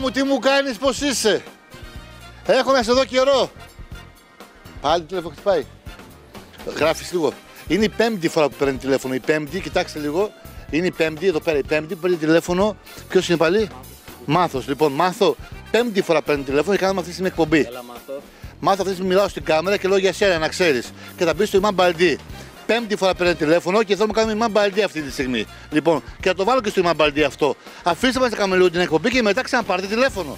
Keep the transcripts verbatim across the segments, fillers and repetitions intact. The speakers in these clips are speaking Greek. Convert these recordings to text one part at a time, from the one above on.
μου, τι μου κάνεις, πώς είσαι? Έχω να σε δω καιρό. Πάλι τηλέφωνο χτυπάει. Γράφεις λίγο. Είναι η πέμπτη φορά που παίρνει τηλέφωνο. Η πέμπτη, κοιτάξτε λίγο. Είναι η πέμπτη, εδώ πέρα η πέμπτη που παίρνει τηλέφωνο. Ποιος είναι πάλι? Μάθος. Λοιπόν, Μάθο, πέμπτη φορά παίρνει τηλέφωνο και κάνουμε αυτή τη εκπομπή. Έλα, Μάθο. Μάθω αυτή τη στιγμή μιλάω στην κάμερα και λέω για σένα να ξέρεις. Και θα μπει στο Ιμάν Μπαλντί. Πέμπτη φορά παίρνει τηλέφωνο και θέλουμε να κάνουμε Ιμάν Μπαλντί αυτή τη στιγμή. Λοιπόν, και θα το βάλω και στο Ιμάν Μπαλντί αυτό. Αφήστε μας να κάνουμε λίγο την εκπομπή και μετά ξαναπάρτε τηλέφωνο.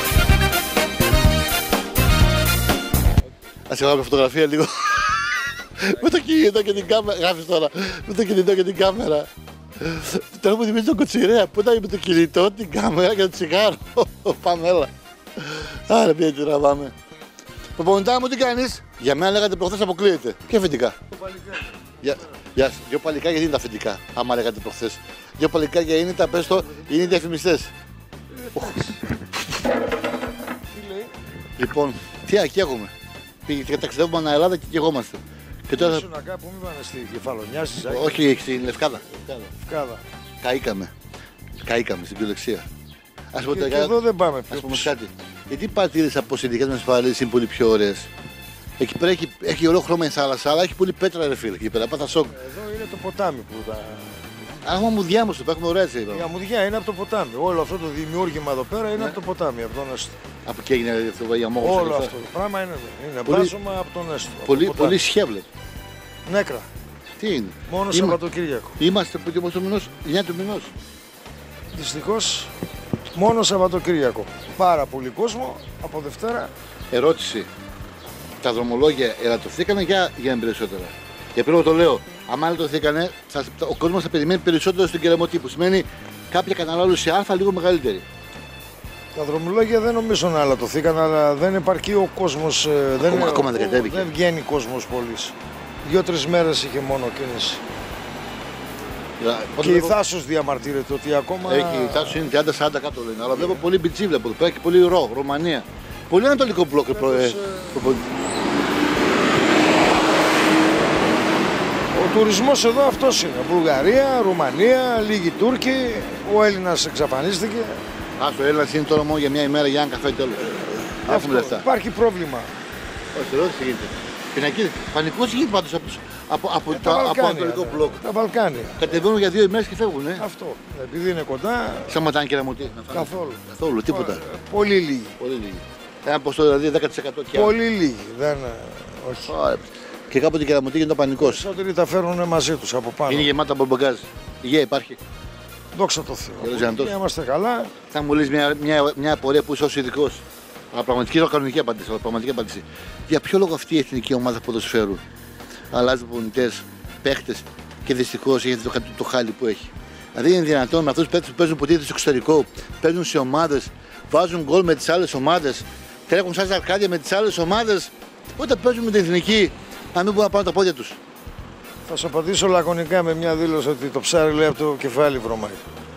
Ας κάνω φωτογραφία λίγο. Με το κινητό και την κάμερα. Γράφεις τώρα. Με το κινητό και την κάμερα. Τώρα μου θυμίζει τον Κοτσιρέα που ήταν με το κινητό, την κάμερα και το τσιγάρο. Πάμε, έλα. Άρα πήγε τι τραβάμε. Προπονητά μου, τι κάνεις? Για μένα λέγατε προχθές αποκλείεται. Και αφεντικά. Για, για, δυο παλικάρια γιατί είναι τα αφεντικά, άμα λέγατε προχθές. Δυο παλικάρια είναι τα, πες το, είναι οι διαφημιστές. Λοιπόν, τι ακέγομαι. Πήγε και ταξιδεύουμε ανά Ελλάδα και καιγόμαστε. Και τώρα... Ήσουν κάπου, μην πάνε στη Κεφαλονιά, στη Ζάκη. Όχι, στην Λευκάδα. Λευκάδα. Καήκαμε. Καήκαμε στην κυριολεξία. Ας πούμε, και, και εδώ δεν πάμε πιο ας πούμε κάτι. Γιατί παρατήρησα πως οι δικές μας παραλίες είναι πολύ πιο ωραίες? Εκεί πέρα έχει, έχει ωραίο χρώμα η θάλασσα, αλλά έχει πολύ πέτρα, ρε φίλε. Εκεί πέρα, πάθα σοκ. Εδώ είναι το ποτάμι που τα... Άμα μου διάμωσο, το έχουμε ωραία έτσι. Η αμμουδιά είναι από το ποτάμι. Όλο αυτό το δημιούργημα εδώ πέρα είναι ναι. από το ποτάμι, από τον Έστω. Από εκεί έγινε αυτό η αμμόγωση. Όλο αυτό το πράγμα είναι εδώ. Είναι πολύ... μπάζωμα από τον Έστω. Πολύ, πολύ σχέβλε. Νέκρα. Τι είναι? Μόνο Είμα... Σαββατοκύριακο. Είμαστε που το μηνός, εννιά του μηνός. Δυστυχώς μόνο Σαββατοκύριακο. Πάρα πολύ κόσμο από Δευτέρα. Ερώτηση. Τα δρομολόγια ελαττωθήκανε για, για είναι περισσότερα? Και πριν το λέω, άμα ελαττωθήκανε, ο κόσμος θα περιμένει περισσότερο στην Κεραμωτή, που σημαίνει κάποια κατανάλωση α λίγο μεγαλύτερη. Τα δρομολόγια δεν νομίζω να ελαττωθήκαν, αλλά δεν υπάρχει ο κόσμος. Δεν, ακόμα, ακόμα δεν κατέβηκε. Δεν βγαίνει κόσμος πολύς. Δύο-τρεις μέρες είχε μόνο κίνηση. Yeah, και η Θάσος διαμαρτύρεται ότι ακόμα. Έχει, η Θάσος είναι τριάντα σαράντα κάτω λένε. Αλλά βλέπω πολύ μπιτζί, βλέπω. Έχει πολύ ρο, Ρωμανία. Πολύ ανατολικό μπλοκ. Προ... Ε... Ο τουρισμός εδώ αυτός είναι. Βουλγαρία, Ρουμανία, λίγοι Τούρκοι. Ο Έλληνας εξαφανίστηκε. Α, ο Έλληνας είναι τώρα μόνο για μια ημέρα για ένα καφέ τέλος. Έχουμε λεφτά. Υπάρχει πρόβλημα. Όχι, εδώ τι γίνεται. Πινακίδες. Πανικός γίνεται πάντως από, από, από, ε, τα, τα από ανατολικό μπλοκ. Τα Βαλκάνια. Κατεβαίνουν για δύο ημέρες και φεύγουν. Ε. Αυτό. Επειδή είναι κοντά. Σταματάνε και Κεραμωτή. Καθόλου. Καθόλου, τίποτα. Ε, πολύ λίγοι. Πολύ λίγοι. Ένα ποστό δηλαδή δέκα τοις εκατό και πολύ λίγοι. Δεν... Όχι. Άρα, και κάποτε η Κεραμωτή γίνεται πανικός. Περισσότεροι τα φέρνουν μαζί τους από πάνω. Είναι γεμάτα από μπαγκάζ. Υγεία υπάρχει. Δόξα τω Θεώ. Και είμαστε καλά. Θα μου λες μια, μια, μια απορία που είσαι ως ειδικός. Αλλά πραγματική κανονική απάντηση. Αλλά πραγματική απάντηση. Για ποιο λόγο αυτή η εθνική ομάδα ποδοσφαίρου αλλάζει προπονητές, παίχτες και δυστυχώς έχει το, το, το χάλι που έχει? Δηλαδή είναι δυνατόν με αυτούς τους παίχτες που παίζουν ποτέ στο εξωτερικό, παίζουν σε ομάδες, βάζουν γκολ με τις άλλες ομάδες, τρέχουν σαν ζαρκάδια με τις άλλες ομάδες, όταν παίζουν με την εθνική να μην μπορούν να πάρουν τα πόδια τους? Θα σου απαντήσω λακωνικά με μια δήλωση ότι το ψάρι λέει από το κεφάλι βρωμάει.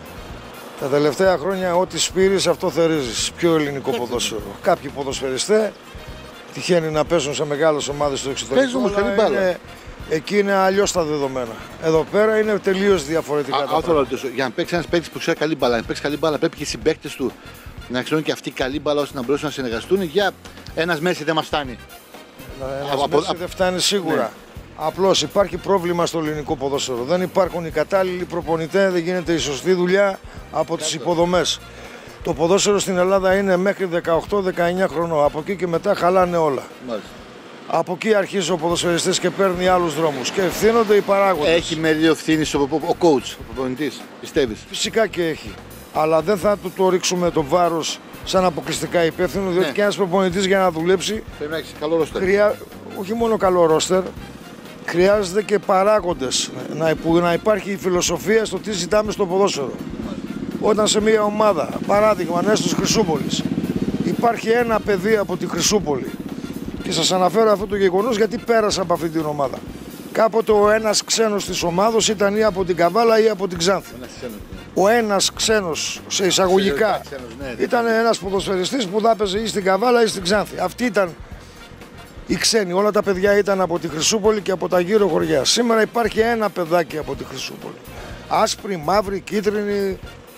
Τα τελευταία χρόνια ό,τι σπείρεις αυτό θερίζεις. Πιο ελληνικό ποδόσφαιρο. Κάποιοι ποδοσφαιριστές τυχαίνει να παίζουν σε μεγάλες ομάδες στο εξωτερικό. Παίζουν όμως καλή μπάλα. Είναι... Εκεί είναι αλλιώς τα δεδομένα. Εδώ πέρα είναι τελείως διαφορετικά. Α, τα α, ρωτήσω, για να παίξει ένας παίκτης που ξέρει καλή μπάλα, να παίξει καλή μπάλα, πρέπει και οι συμπαίκτες του να ξέρουν και αυτοί καλή μπάλα ώστε να μπορέσουν να συνεργαστούν. Για ένας Μέση δεν μας φτάνει. Ένας Μέση από... δεν φτάνει σίγουρα. Ναι. Απλώς υπάρχει πρόβλημα στο ελληνικό ποδόσφαιρο. Δεν υπάρχουν οι κατάλληλοι προπονητές, δεν γίνεται η σωστή δουλειά από τις υποδομές. Το ποδόσφαιρο στην Ελλάδα είναι μέχρι δεκαοκτώ δεκαεννιά χρονών. Από εκεί και μετά χαλάνε όλα. Μάλιστα. Από εκεί αρχίζει ο ποδοσφαιριστής και παίρνει άλλους δρόμους. Και ευθύνονται οι παράγοντες. Έχει μερίδιο ευθύνης ο, ο, ο coach, ο προπονητής, πιστεύεις? Φυσικά και έχει. Αλλά δεν θα του το ρίξουμε το βάρος σαν αποκλειστικά υπεύθυνο, διότι ναι. και ένας προπονητής για να δουλέψει. Πρέπει να έχει καλό ρόστερ. Χρειά... Όχι μόνο καλό ρόστερ. Χρειάζεται και παράγοντες, να, που να υπάρχει η φιλοσοφία στο τι ζητάμε στο ποδόσφαιρο. Όταν σε μια ομάδα, παράδειγμα Νέστος Χρυσούπολης, υπάρχει ένα παιδί από τη Χρυσούπολη και σας αναφέρω αυτό το γεγονός γιατί πέρασα από αυτή την ομάδα. Κάποτε ο ένας ξένος της ομάδος ήταν ή από την Καβάλα ή από την Ξάνθη. Ο ένας ξένος, σε εισαγωγικά, ήταν ένας ποδοσφαιριστής που θα έπαιζε ή στην Καβάλα ή στην Ξάνθη. Αυτή ήταν οι ξένοι, όλα τα παιδιά ήταν από τη Χρυσούπολη και από τα γύρω χωριά. Σήμερα υπάρχει ένα παιδάκι από τη Χρυσούπολη. Άσπρη, μαύρη, κίτρινη,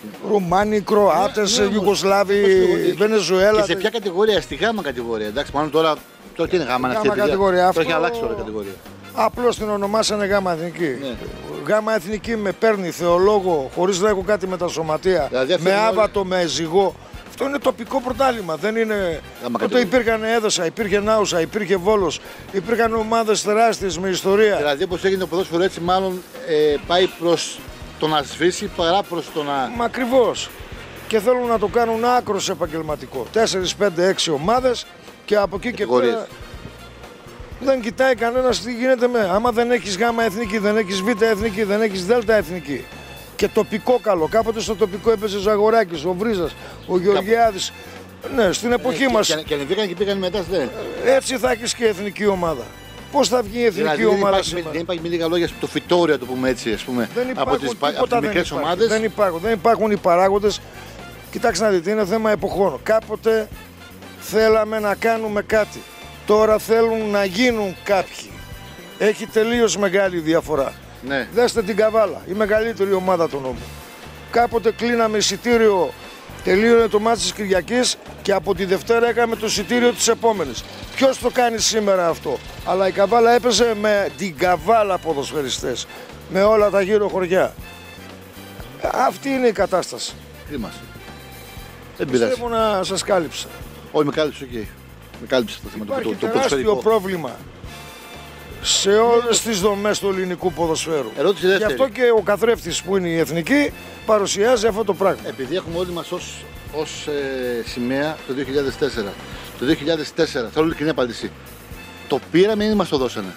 Ρουμάνοι, Κροάτες, Ναι, ναι, Ιουγκοσλάβοι, όμως, Βενεζουέλα. Και σε ποια κατηγορία, στη γάμα κατηγορία. Εντάξει, μάλλον τώρα, τώρα τι είναι γάμα, Γάμα αυτή η εταιρεία. κατηγορία, Τώρα αυτό- έχει αλλάξει τώρα η κατηγορία. Απλώς την ονομάσανε γάμα εθνική. Ναι. Γάμα εθνική με παίρνει θεολόγο, χωρίς να έχω κάτι με τα σωματεία, Δηλαδή, αυτό με είναι άβατο, με ζυγό. Αυτό είναι τοπικό πρωτάθλημα. Δεν είναι. Γάμα Τότε κατηγορία. υπήρχαν Έδωσα, υπήρχε Νάουσα, υπήρχε Βόλος, υπήρχαν ομάδες τεράστιες με ιστορία. Δηλαδή, όπως έγινε το ποδόσφαιρο έτσι, μάλλον ε, πάει προς το να σβήσει παρά προς το να. Μα ακριβώς. Και θέλουν να το κάνουν άκρος επαγγελματικό. τέσσερις, πέντε, έξι ομάδες και από εκεί και Κατηγορίες. πέρα δεν κοιτάει κανένας τι γίνεται με. Άμα δεν έχεις γάμα εθνική, δεν έχεις β εθνική, δεν έχεις δέλτα εθνική. Και τοπικό καλό. Κάποτε στο τοπικό έπαιζε ο Ζαγοράκης, ο Βρίζας, ο Γεωργιάδης. Ναι, στην εποχή Ε, μας. Και, και ανεβήκαν και πήγαν μετά, δεν. Έτσι θα έχεις και εθνική ομάδα. Πώς θα βγει η εθνική Δηλαδή, δεν ομάδα υπάρχει, σήμερα. δεν υπάρχει με λίγα λόγια το φυτόριο, το πούμε έτσι, ας πούμε, Δεν από υπάρχουν τις, τίποτα, από τις δεν μικρές υπάρχει. ομάδες. Δεν υπάρχουν, δεν υπάρχουν οι παράγοντες. Κοιτάξτε να δείτε, είναι θέμα εποχών. Κάποτε θέλαμε να κάνουμε κάτι. Τώρα θέλουν να γίνουν κάποιοι. Έχει τελείως μεγάλη διαφορά. Ναι. Δέστε την Καβάλα, η μεγαλύτερη ομάδα του νόμου. Κάποτε κλείναμε εισιτήριο, τελείωνε το μάτι της Κυριακής και από τη Δευτέρα έκαμε το εισιτήριο της επόμενης. Ποιος το κάνει σήμερα αυτό? Αλλά η Καβάλα έπαιζε με την Καβάλα ποδοσφαιριστές, με όλα τα γύρω χωριά. Αυτή είναι η κατάσταση. Κρίμα. Δεν πειράζει. Πιστεύω να σας κάλυψα. Όχι, με κάλυψε, οκ. Με κάλυψε το θέμα. Το, Υπάρχει το, το τεράστιο ποδοσφαιρικό. πρόβλημα σε όλες τις δομές του ελληνικού ποδοσφαίρου. Ερώτηση Γι' δεύτερη. αυτό και ο καθρέφτης που είναι η εθνική παρουσιάζει αυτό το πράγμα. Επειδή έχουμε όλοι μας ως, ως ε, σημαία το δύο χιλιάδες τέσσερα. Το δύο χιλιάδες τέσσερα, θέλω ειλικρινή απάντηση. Το πήραμε ή μας το δώσανε?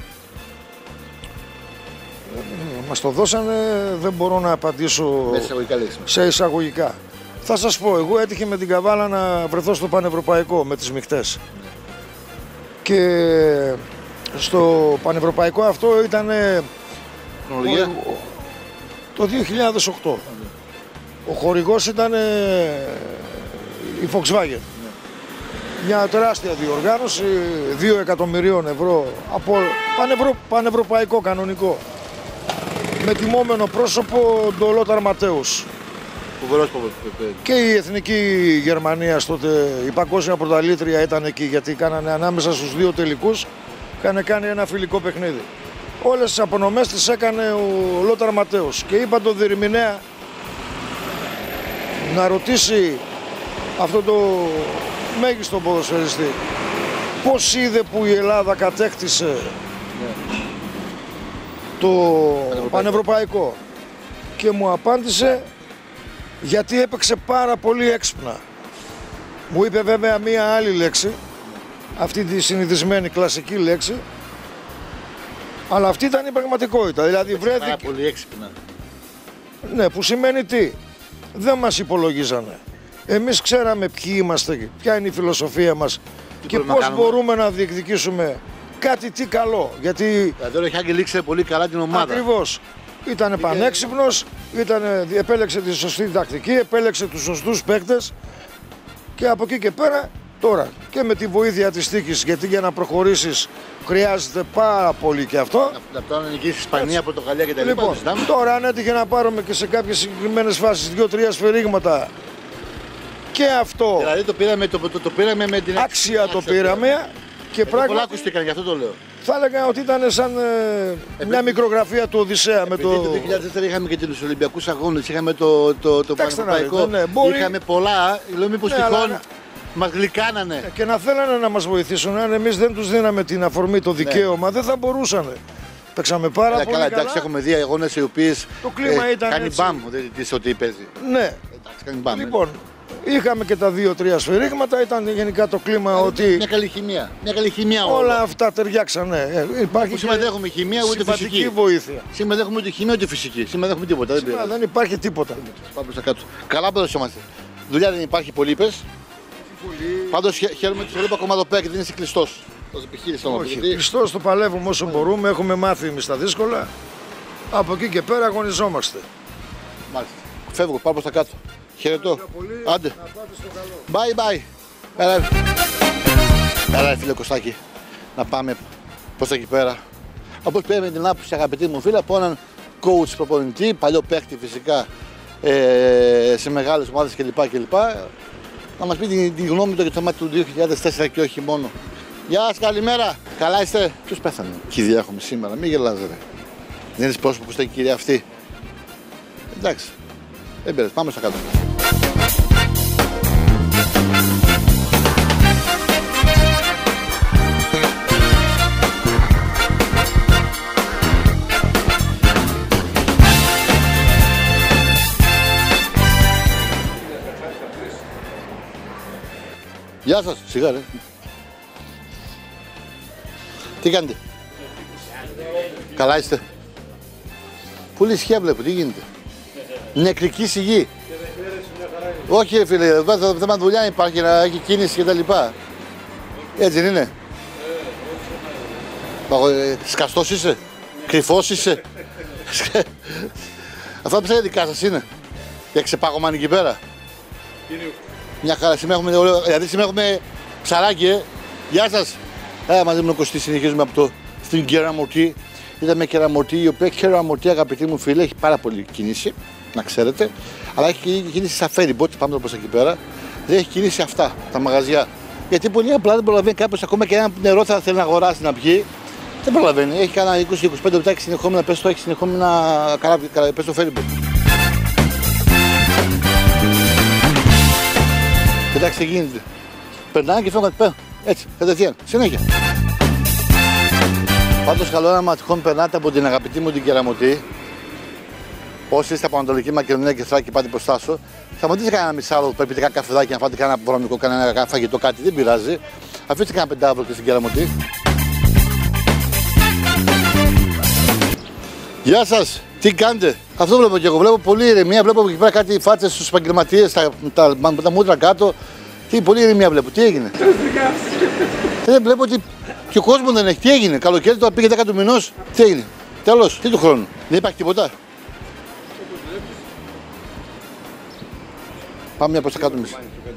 Μας το δώσανε, δεν μπορώ να απαντήσω Μέσα εισαγωγικά λέξη. σε εισαγωγικά. Θα σας πω, εγώ έτυχε με την Καβάλα να βρεθώ στο Πανευρωπαϊκό με τις μειχτές. Και στο Πανευρωπαϊκό αυτό ήταν Χρονολογία. το δύο χιλιάδες οκτώ. Ο χορηγός ήταν η Volkswagen. Μια τεράστια διοργάνωση, δύο εκατομμυρίων ευρώ από πανευρω, πανευρωπαϊκό κανονικό. Με τιμόμενο πρόσωπο τον Λόταρ Ματέους. Φοβερός ποδο- Και η εθνική Γερμανία τότε, η παγκόσμια πρωταλήτρια ήταν εκεί, γιατί κάνανε ανάμεσα στους δύο τελικούς, είχαν κάνει ένα φιλικό παιχνίδι. Όλες τις απονομές τις έκανε ο Λόταρ Ματέους και είπα τον διερμηνέα να ρωτήσει αυτό το μέγιστο ποδοσφαιριστή πώς είδε που η Ελλάδα κατέκτησε το Πανευρωπαϊκό, και μου απάντησε γιατί έπαιξε πάρα πολύ έξυπνα. Μου είπε βέβαια μία άλλη λέξη, αυτή τη συνηθισμένη κλασική λέξη, αλλά αυτή ήταν η πραγματικότητα. Δηλαδή Πάρα βρέθηκε, πολύ έξυπνα. ναι, που σημαίνει τι, δεν μας υπολογίζανε. Εμείς ξέραμε ποιοι είμαστε, ποια είναι η φιλοσοφία μας και μπορούμε να πώς κάνουμε. μπορούμε να διεκδικήσουμε κάτι τι καλό. Γιατί Δηλαδή ο Ρεχάγκελ ήξερε πολύ καλά την ομάδα. ακριβώς ήταν πανέξυπνος, ήτανε, επέλεξε τη σωστή τακτική, επέλεξε τους σωστούς παίκτες και από εκεί και πέρα τώρα και με τη βοήθεια της τύχης, γιατί για να προχωρήσεις χρειάζεται πάρα πολύ και αυτό. Από το να νικήσει Ισπανία, Πορτογαλία κτλ. Λοιπόν, τώρα αν έτυχε να πάρουμε και σε κάποιες συγκεκριμένες φάσεις δύο-τρία σφαιρίγματα και αυτό Δηλαδή το πήραμε, το, το, το πήραμε με την άξια το πήραμε και Εδώ πολλά πράγματι ακούστηκαν, γι' αυτό το λέω. θα έλεγα ότι ήταν σαν ε, μια μικρογραφία του Οδυσσέα με Επειδή το... το δύο χιλιάδες τέσσερα είχαμε και τους Ολυμπιακούς Αγώνες, είχαμε το, το, το Κοιτάξτε να Πανευρωπαϊκό, δείτε, ναι, μπορεί- είχαμε πολλά, λέω μήπως Ναι, τυχόν αλλά- μας γλυκάνανε. Και να θέλανε να μας βοηθήσουν, αν εμείς δεν τους δίναμε την αφορμή, το δικαίωμα, δεν θα μπορούσαν. Παίξαμε πάρα Αλλά πολύ καλά, καλά. εντάξει, έχουμε δει αγώνες οι οποίες Το κλίμα ήταν κάνει έτσι. μπαμ ο διαιτητής ότι παίζει. Ναι, Εντάξει, κάνει μπαμ. λοιπόν, είχαμε και τα δύο-τρία σφαιρίγματα, ήταν γενικά το κλίμα ότι Μια καλή χημεία. Μια καλή χημεία όλα όλα. αυτά ταιριάξανε. Ε, υπάρχει Που σήμερα δεν έχουμε χημεία ούτε συμβατική φυσική. βοήθεια. Σήμερα δεν έχουμε ούτε χημεία ούτε φυσική. Σήμερα δεν έχουμε τίποτα. Δεν Σήμερα πειράζει. δεν υπάρχει τίποτα. Πάμε προς τα κάτω. Καλά που είμαστε. Δουλειά δεν υπάρχει, πολύ είπες. Πάντως χαι- χαίρομαι ότι το βλέπω ακόμα εδώ πέρα και δεν είσαι κλειστός. Ως επιχείρηση όμως. Όχι, γιατί- Χριστός το παλεύουμε όσο μπορούμε, έχουμε μάθει εμείς τα δύσκολα. Από εκεί και πέρα αγωνιζόμαστε. Μάλιστα. Φεύγω, πάω προς τα κάτω. Χαιρετώ. Πολύ, Άντε. να πάτε στο καλό. Bye bye. Έλα. Έλα, φίλε Κωστάκη. Να πάμε προς τα εκεί πέρα. Όπως πήραμε την άποψη, αγαπητή μου φίλα, από έναν coach προπονητή, παλιό παίκτη φυσικά ε, σε μεγάλες ομάδες κλπ. κλπ. Να μας πει την, την γνώμη του για το μάτι του δύο χιλιάδες τέσσερα και όχι μόνο. Γεια σας, καλημέρα. Καλά είστε? Ποιος πέθανε? Κηδεία έχουμε σήμερα, μην γελάς ρε. Δεν είναι πρόσωπο που στέκει η κυρία αυτή. Εντάξει, δεν πειράζει, πάμε στα κάτω. Γεια σας, σιγά ρε. Τι κάνετε? Καλά είστε? Πολύ ισχύα βλέπω, τι γίνεται? Νεκρική σιγή. Όχι ρε φίλε, θέμα δουλειά υπάρχει, να έχει κίνηση και τα λοιπά. Έτσι δεν είναι? Σκαστός είσαι? Κρυφός είσαι? Αυτά που δικά σας είναι? Για ξεπάγωμα εκεί πέρα? Μια χαρά, σήμερα έχουμε, δηλαδή σήμερα έχουμε ψαράκι, ε. Γεια σας. Ε, μαζί με τον Κωστή συνεχίζουμε από το στην Κεραμορτή. Είδαμε μια Κεραμορτή, η οποία Κεραμορτή, αγαπητοί μου φίλοι, έχει πάρα πολύ κίνηση, να ξέρετε. Αλλά έχει κίνηση στα ferry boat, πάμε προς εκεί πέρα. Δεν έχει κίνηση αυτά, τα μαγαζιά. Γιατί πολύ απλά δεν προλαβαίνει κάποιος ακόμα και ένα νερό θα θέλει να αγοράσει να πιει. Δεν προλαβαίνει. Έχει κανένα είκοσι με είκοσι πέντε λεπτά, έχει συνεχόμενα, πες το, έχει συνεχόμενα καράβια, πες το ferry boat. Κοιτάξτε τι γίνεται. Περνάνε και φεύγουν πέρα. Έτσι, κατευθείαν. Συνέχεια. Πάντως καλό να τυχόν περνάτε από την αγαπητή μου την Κεραμορτή. Όσοι είστε από Ανατολική Μακεδονία και Θράκη, πάτε προς Τάσο, θα μου δείτε κανένα μισάρο, πρέπει κανένα καφεδάκι να φάτε κανένα βρωμικό, κανένα φαγητό, κάτι, δεν πειράζει. Αφήστε κανένα πεντάβολο και στην Κεραμορτή. Γεια σας, τι κάνετε? Αυτό βλέπω και εγώ. Βλέπω πολύ ηρεμία. Βλέπω εκεί πέρα κάτι φάτσες στους επαγγελματίες, τα, τα, τα, τα μούτρα κάτω. Τι, πολύ ηρεμία βλέπω. Τι έγινε? Δεν βλέπω ότι και ο κόσμος δεν έχει. Τι έγινε? Καλοκαίρι τώρα πήγε δέκα του μηνός. Τι έγινε? Τέλος, τι του χρόνου? Δεν υπάρχει τίποτα. Πάμε μια προς τα κάτω εμείς.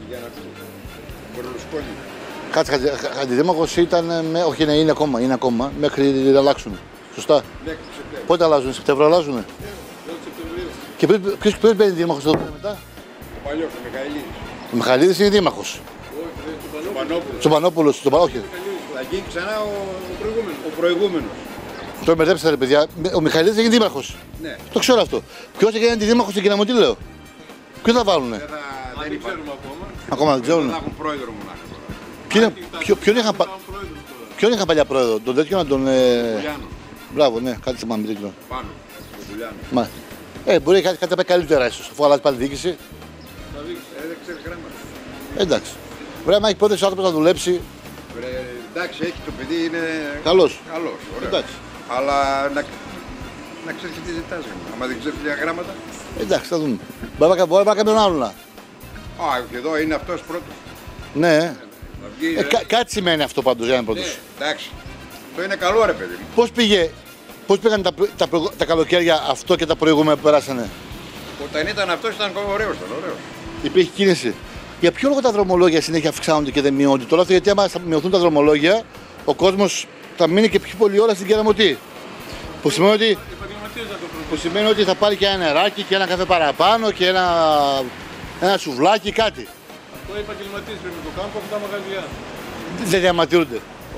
Κάτσε, αντιδήμαρχος ήταν, με, όχι ναι, είναι ακόμα, είναι ακόμα, μέχρι να αλλάξουν. Σωστά. Πότε αλλάζουν, Σεπτέμβριο αλλάζουν. Και ποιος παίρνει δήμαρχος εδώ πέρα μετά? Ο παλιός, ο Μιχαηλίδης. Ο Μιχαηλίδης είναι δήμαρχος. Τσομπανόπουλος. Τσομπανόπουλος, όχι. Θα γίνει ξανά ο, ο προηγούμενος. Ο προηγούμενος. Το μπερδέψατε ρε παιδιά. Ο Μιχαηλίδης έγινε δήμαρχος. Ναι. Το ξέρω αυτό. Ποιος έγινε δήμαρχος στην Κεραμορτή λέω? Ποιον θα βάλουνε? Δεν, θα, δεν ξέρουμε ακόμα. Ακόμα δεν ξέρουν. Θα έχουν πρόεδρο μονάχα. Ποιον, ποιο, ποιον, είχαν, ποιον είχαν παλιά πρόεδρο? Τον τέτοιο να τον... Ε... Μπράβο, ναι, κάτι θυμάμαι τέτοιο. Πάνω, τον Δουλιάνο. Μα. Ε, μπορεί κάτι, κάτι να πάει καλύτερα ίσως, αφού αλλάζει πάλι διοίκηση. Ε, δεν ξέρει γράμματα. Εντάξει. Βρε, άμα έχει πρόθεση ο άνθρωπος να δουλέψει. Βρε, εντάξει, έχει το παιδί, είναι καλός. Καλός, ωραίο. Εντάξει. Αλλά να, να ξέρει τι ζητάς. Άμα δεν ξέρει λίγα γράμματα. Εντάξει, θα δούμε. Μπορεί να πάει κάποιον άλλον. Α, και εδώ είναι αυτός πρώτος. Ναι. Βγει, ε, κα, κάτι σημαίνει αυτό πάντως για να πρώτος. Ναι, εντάξει. Αυτό είναι καλό ρε παιδί μου. Πώς πήγε, πώς πήγαν τα, τα, τα, τα καλοκαίρια αυτό και τα προηγούμενα που περάσανε? Όταν ήταν αυτός ήταν ωραίος, ήταν ωραίος. Υπήρχε κίνηση. Για ποιο λόγο τα δρομολόγια συνέχεια αυξάνονται και δεν μειώνονται? Τώρα γιατί άμα θα μειωθούν τα δρομολόγια, ο κόσμος θα μείνει και πιο πολλή ώρα στην Κεραμορτή. Που σημαίνει ότι, που σημαίνει ότι θα πάρει και ένα νεράκι και ένα καφέ παραπάνω και ένα, ένα σουβλάκι, κάτι. Αυτό οι επαγγελματίες πρέπει να το κάνουν από τα μαγαζιά. Δεν διαμαρτύρονται.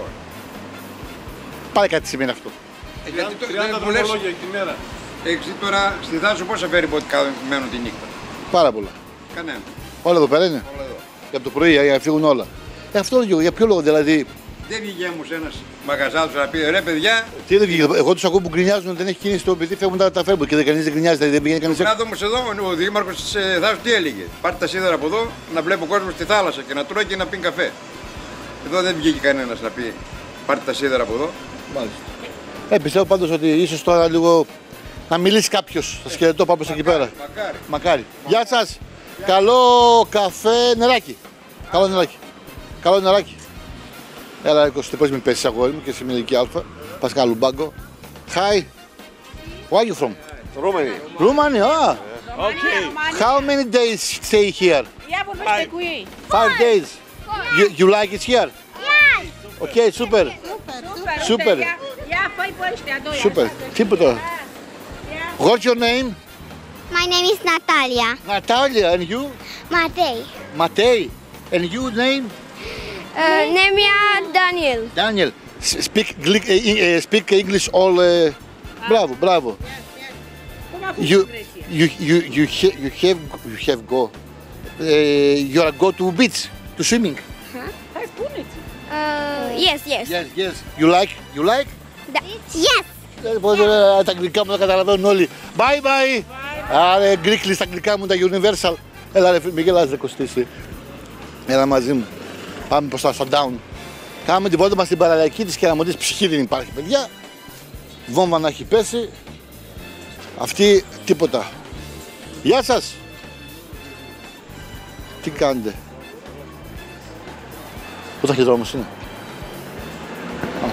Πάλι κάτι σημαίνει αυτό. Ε, γιατί το, τριάντα δεν μου λες, δρομολόγια τη μέρα. έχεις δει τώρα στη Θάσο πόσα φέρει πότε μένουν τη νύχτα? Πάρα πολλά. Κανένα. Όλα εδώ πέρα είναι. Όλα εδώ. Για το πρωί, για να φύγουν όλα. Ε, αυτό είναι για ποιο λόγο δηλαδή? Δεν βγήκε όμως ένας μαγαζάτος να πει ρε παιδιά. Τι δεν βγήκε, εγώ τους ακούω που γκρινιάζουν ότι δεν έχει κίνηση το παιδί, φεύγουν τα, τα φεύγουν και δεν, κανείς δεν γκρινιάζει, δηλαδή δεν πήγαινε κανείς. Να δω όμως εδώ ο δήμαρχος της Θάσου τι έλεγε? Πάρτε τα σίδερα από εδώ να βλέπει ο κόσμος στη θάλασσα και να τρώει και να πίνει καφέ. Εδώ δεν βγήκε κανένας να πει πάρτε τα σίδερα από εδώ. Μάλιστα. Ε, πιστεύω πάντως ότι ίσως τώρα λίγο να μιλήσει κάποιος. Θα σκελετώ πάμε εκεί πέρα. Μακάρι. Μακάρι. Γεια σας. Καλό καφέ, νεράκι. Καλό νεράκι. Καλό νεράκι. Έλα, είκοσι, πώς μην πέσεις αγόρι μου και σε μια ηλικία αλφα. Πας κάνα λουμπάγκο. Hi. Where are you from? Romania. Romania, ah. Okay. How many days stay here? Ia vorbește cu ei. Five days. You, you like it here? Okay, super. Super. Super. Ia, ia fă-i pe ăștia doi. Super. așa, că- Τίποτα. Ia. What's your name? My name is Natalia. Natalia, and you? Matei. Matei. And you name? Uh, Nemia Daniel. Daniel. S- Speak, Gli- uh, uh, speak English all... Uh... Μπράβο, μπράβο. You, you, you, you, ha- you have, you have go. Uh, you are go to beach, to swimming. Uh, yes, yes. Yes, yes. You like, you like? Yes. Ε, πώς, ε, τα αγγλικά μου τα καταλαβαίνουν όλοι. Bye bye. Άρα γκρίκλι στα αγγλικά μου τα Universal. Έλα ρε φίλε, Μιγέλα, δεν κοστίσει. Έλα μαζί μου. Πάμε προς τα down. Κάνουμε την βόλτα μας στην παραλιακή της Κεραμωτής. Ψυχή δεν υπάρχει, παιδιά. Βόμβα να έχει πέσει. Αυτή τίποτα. Γεια σας. Τι κάνετε? Πού θα έχει δρόμος είναι? Α.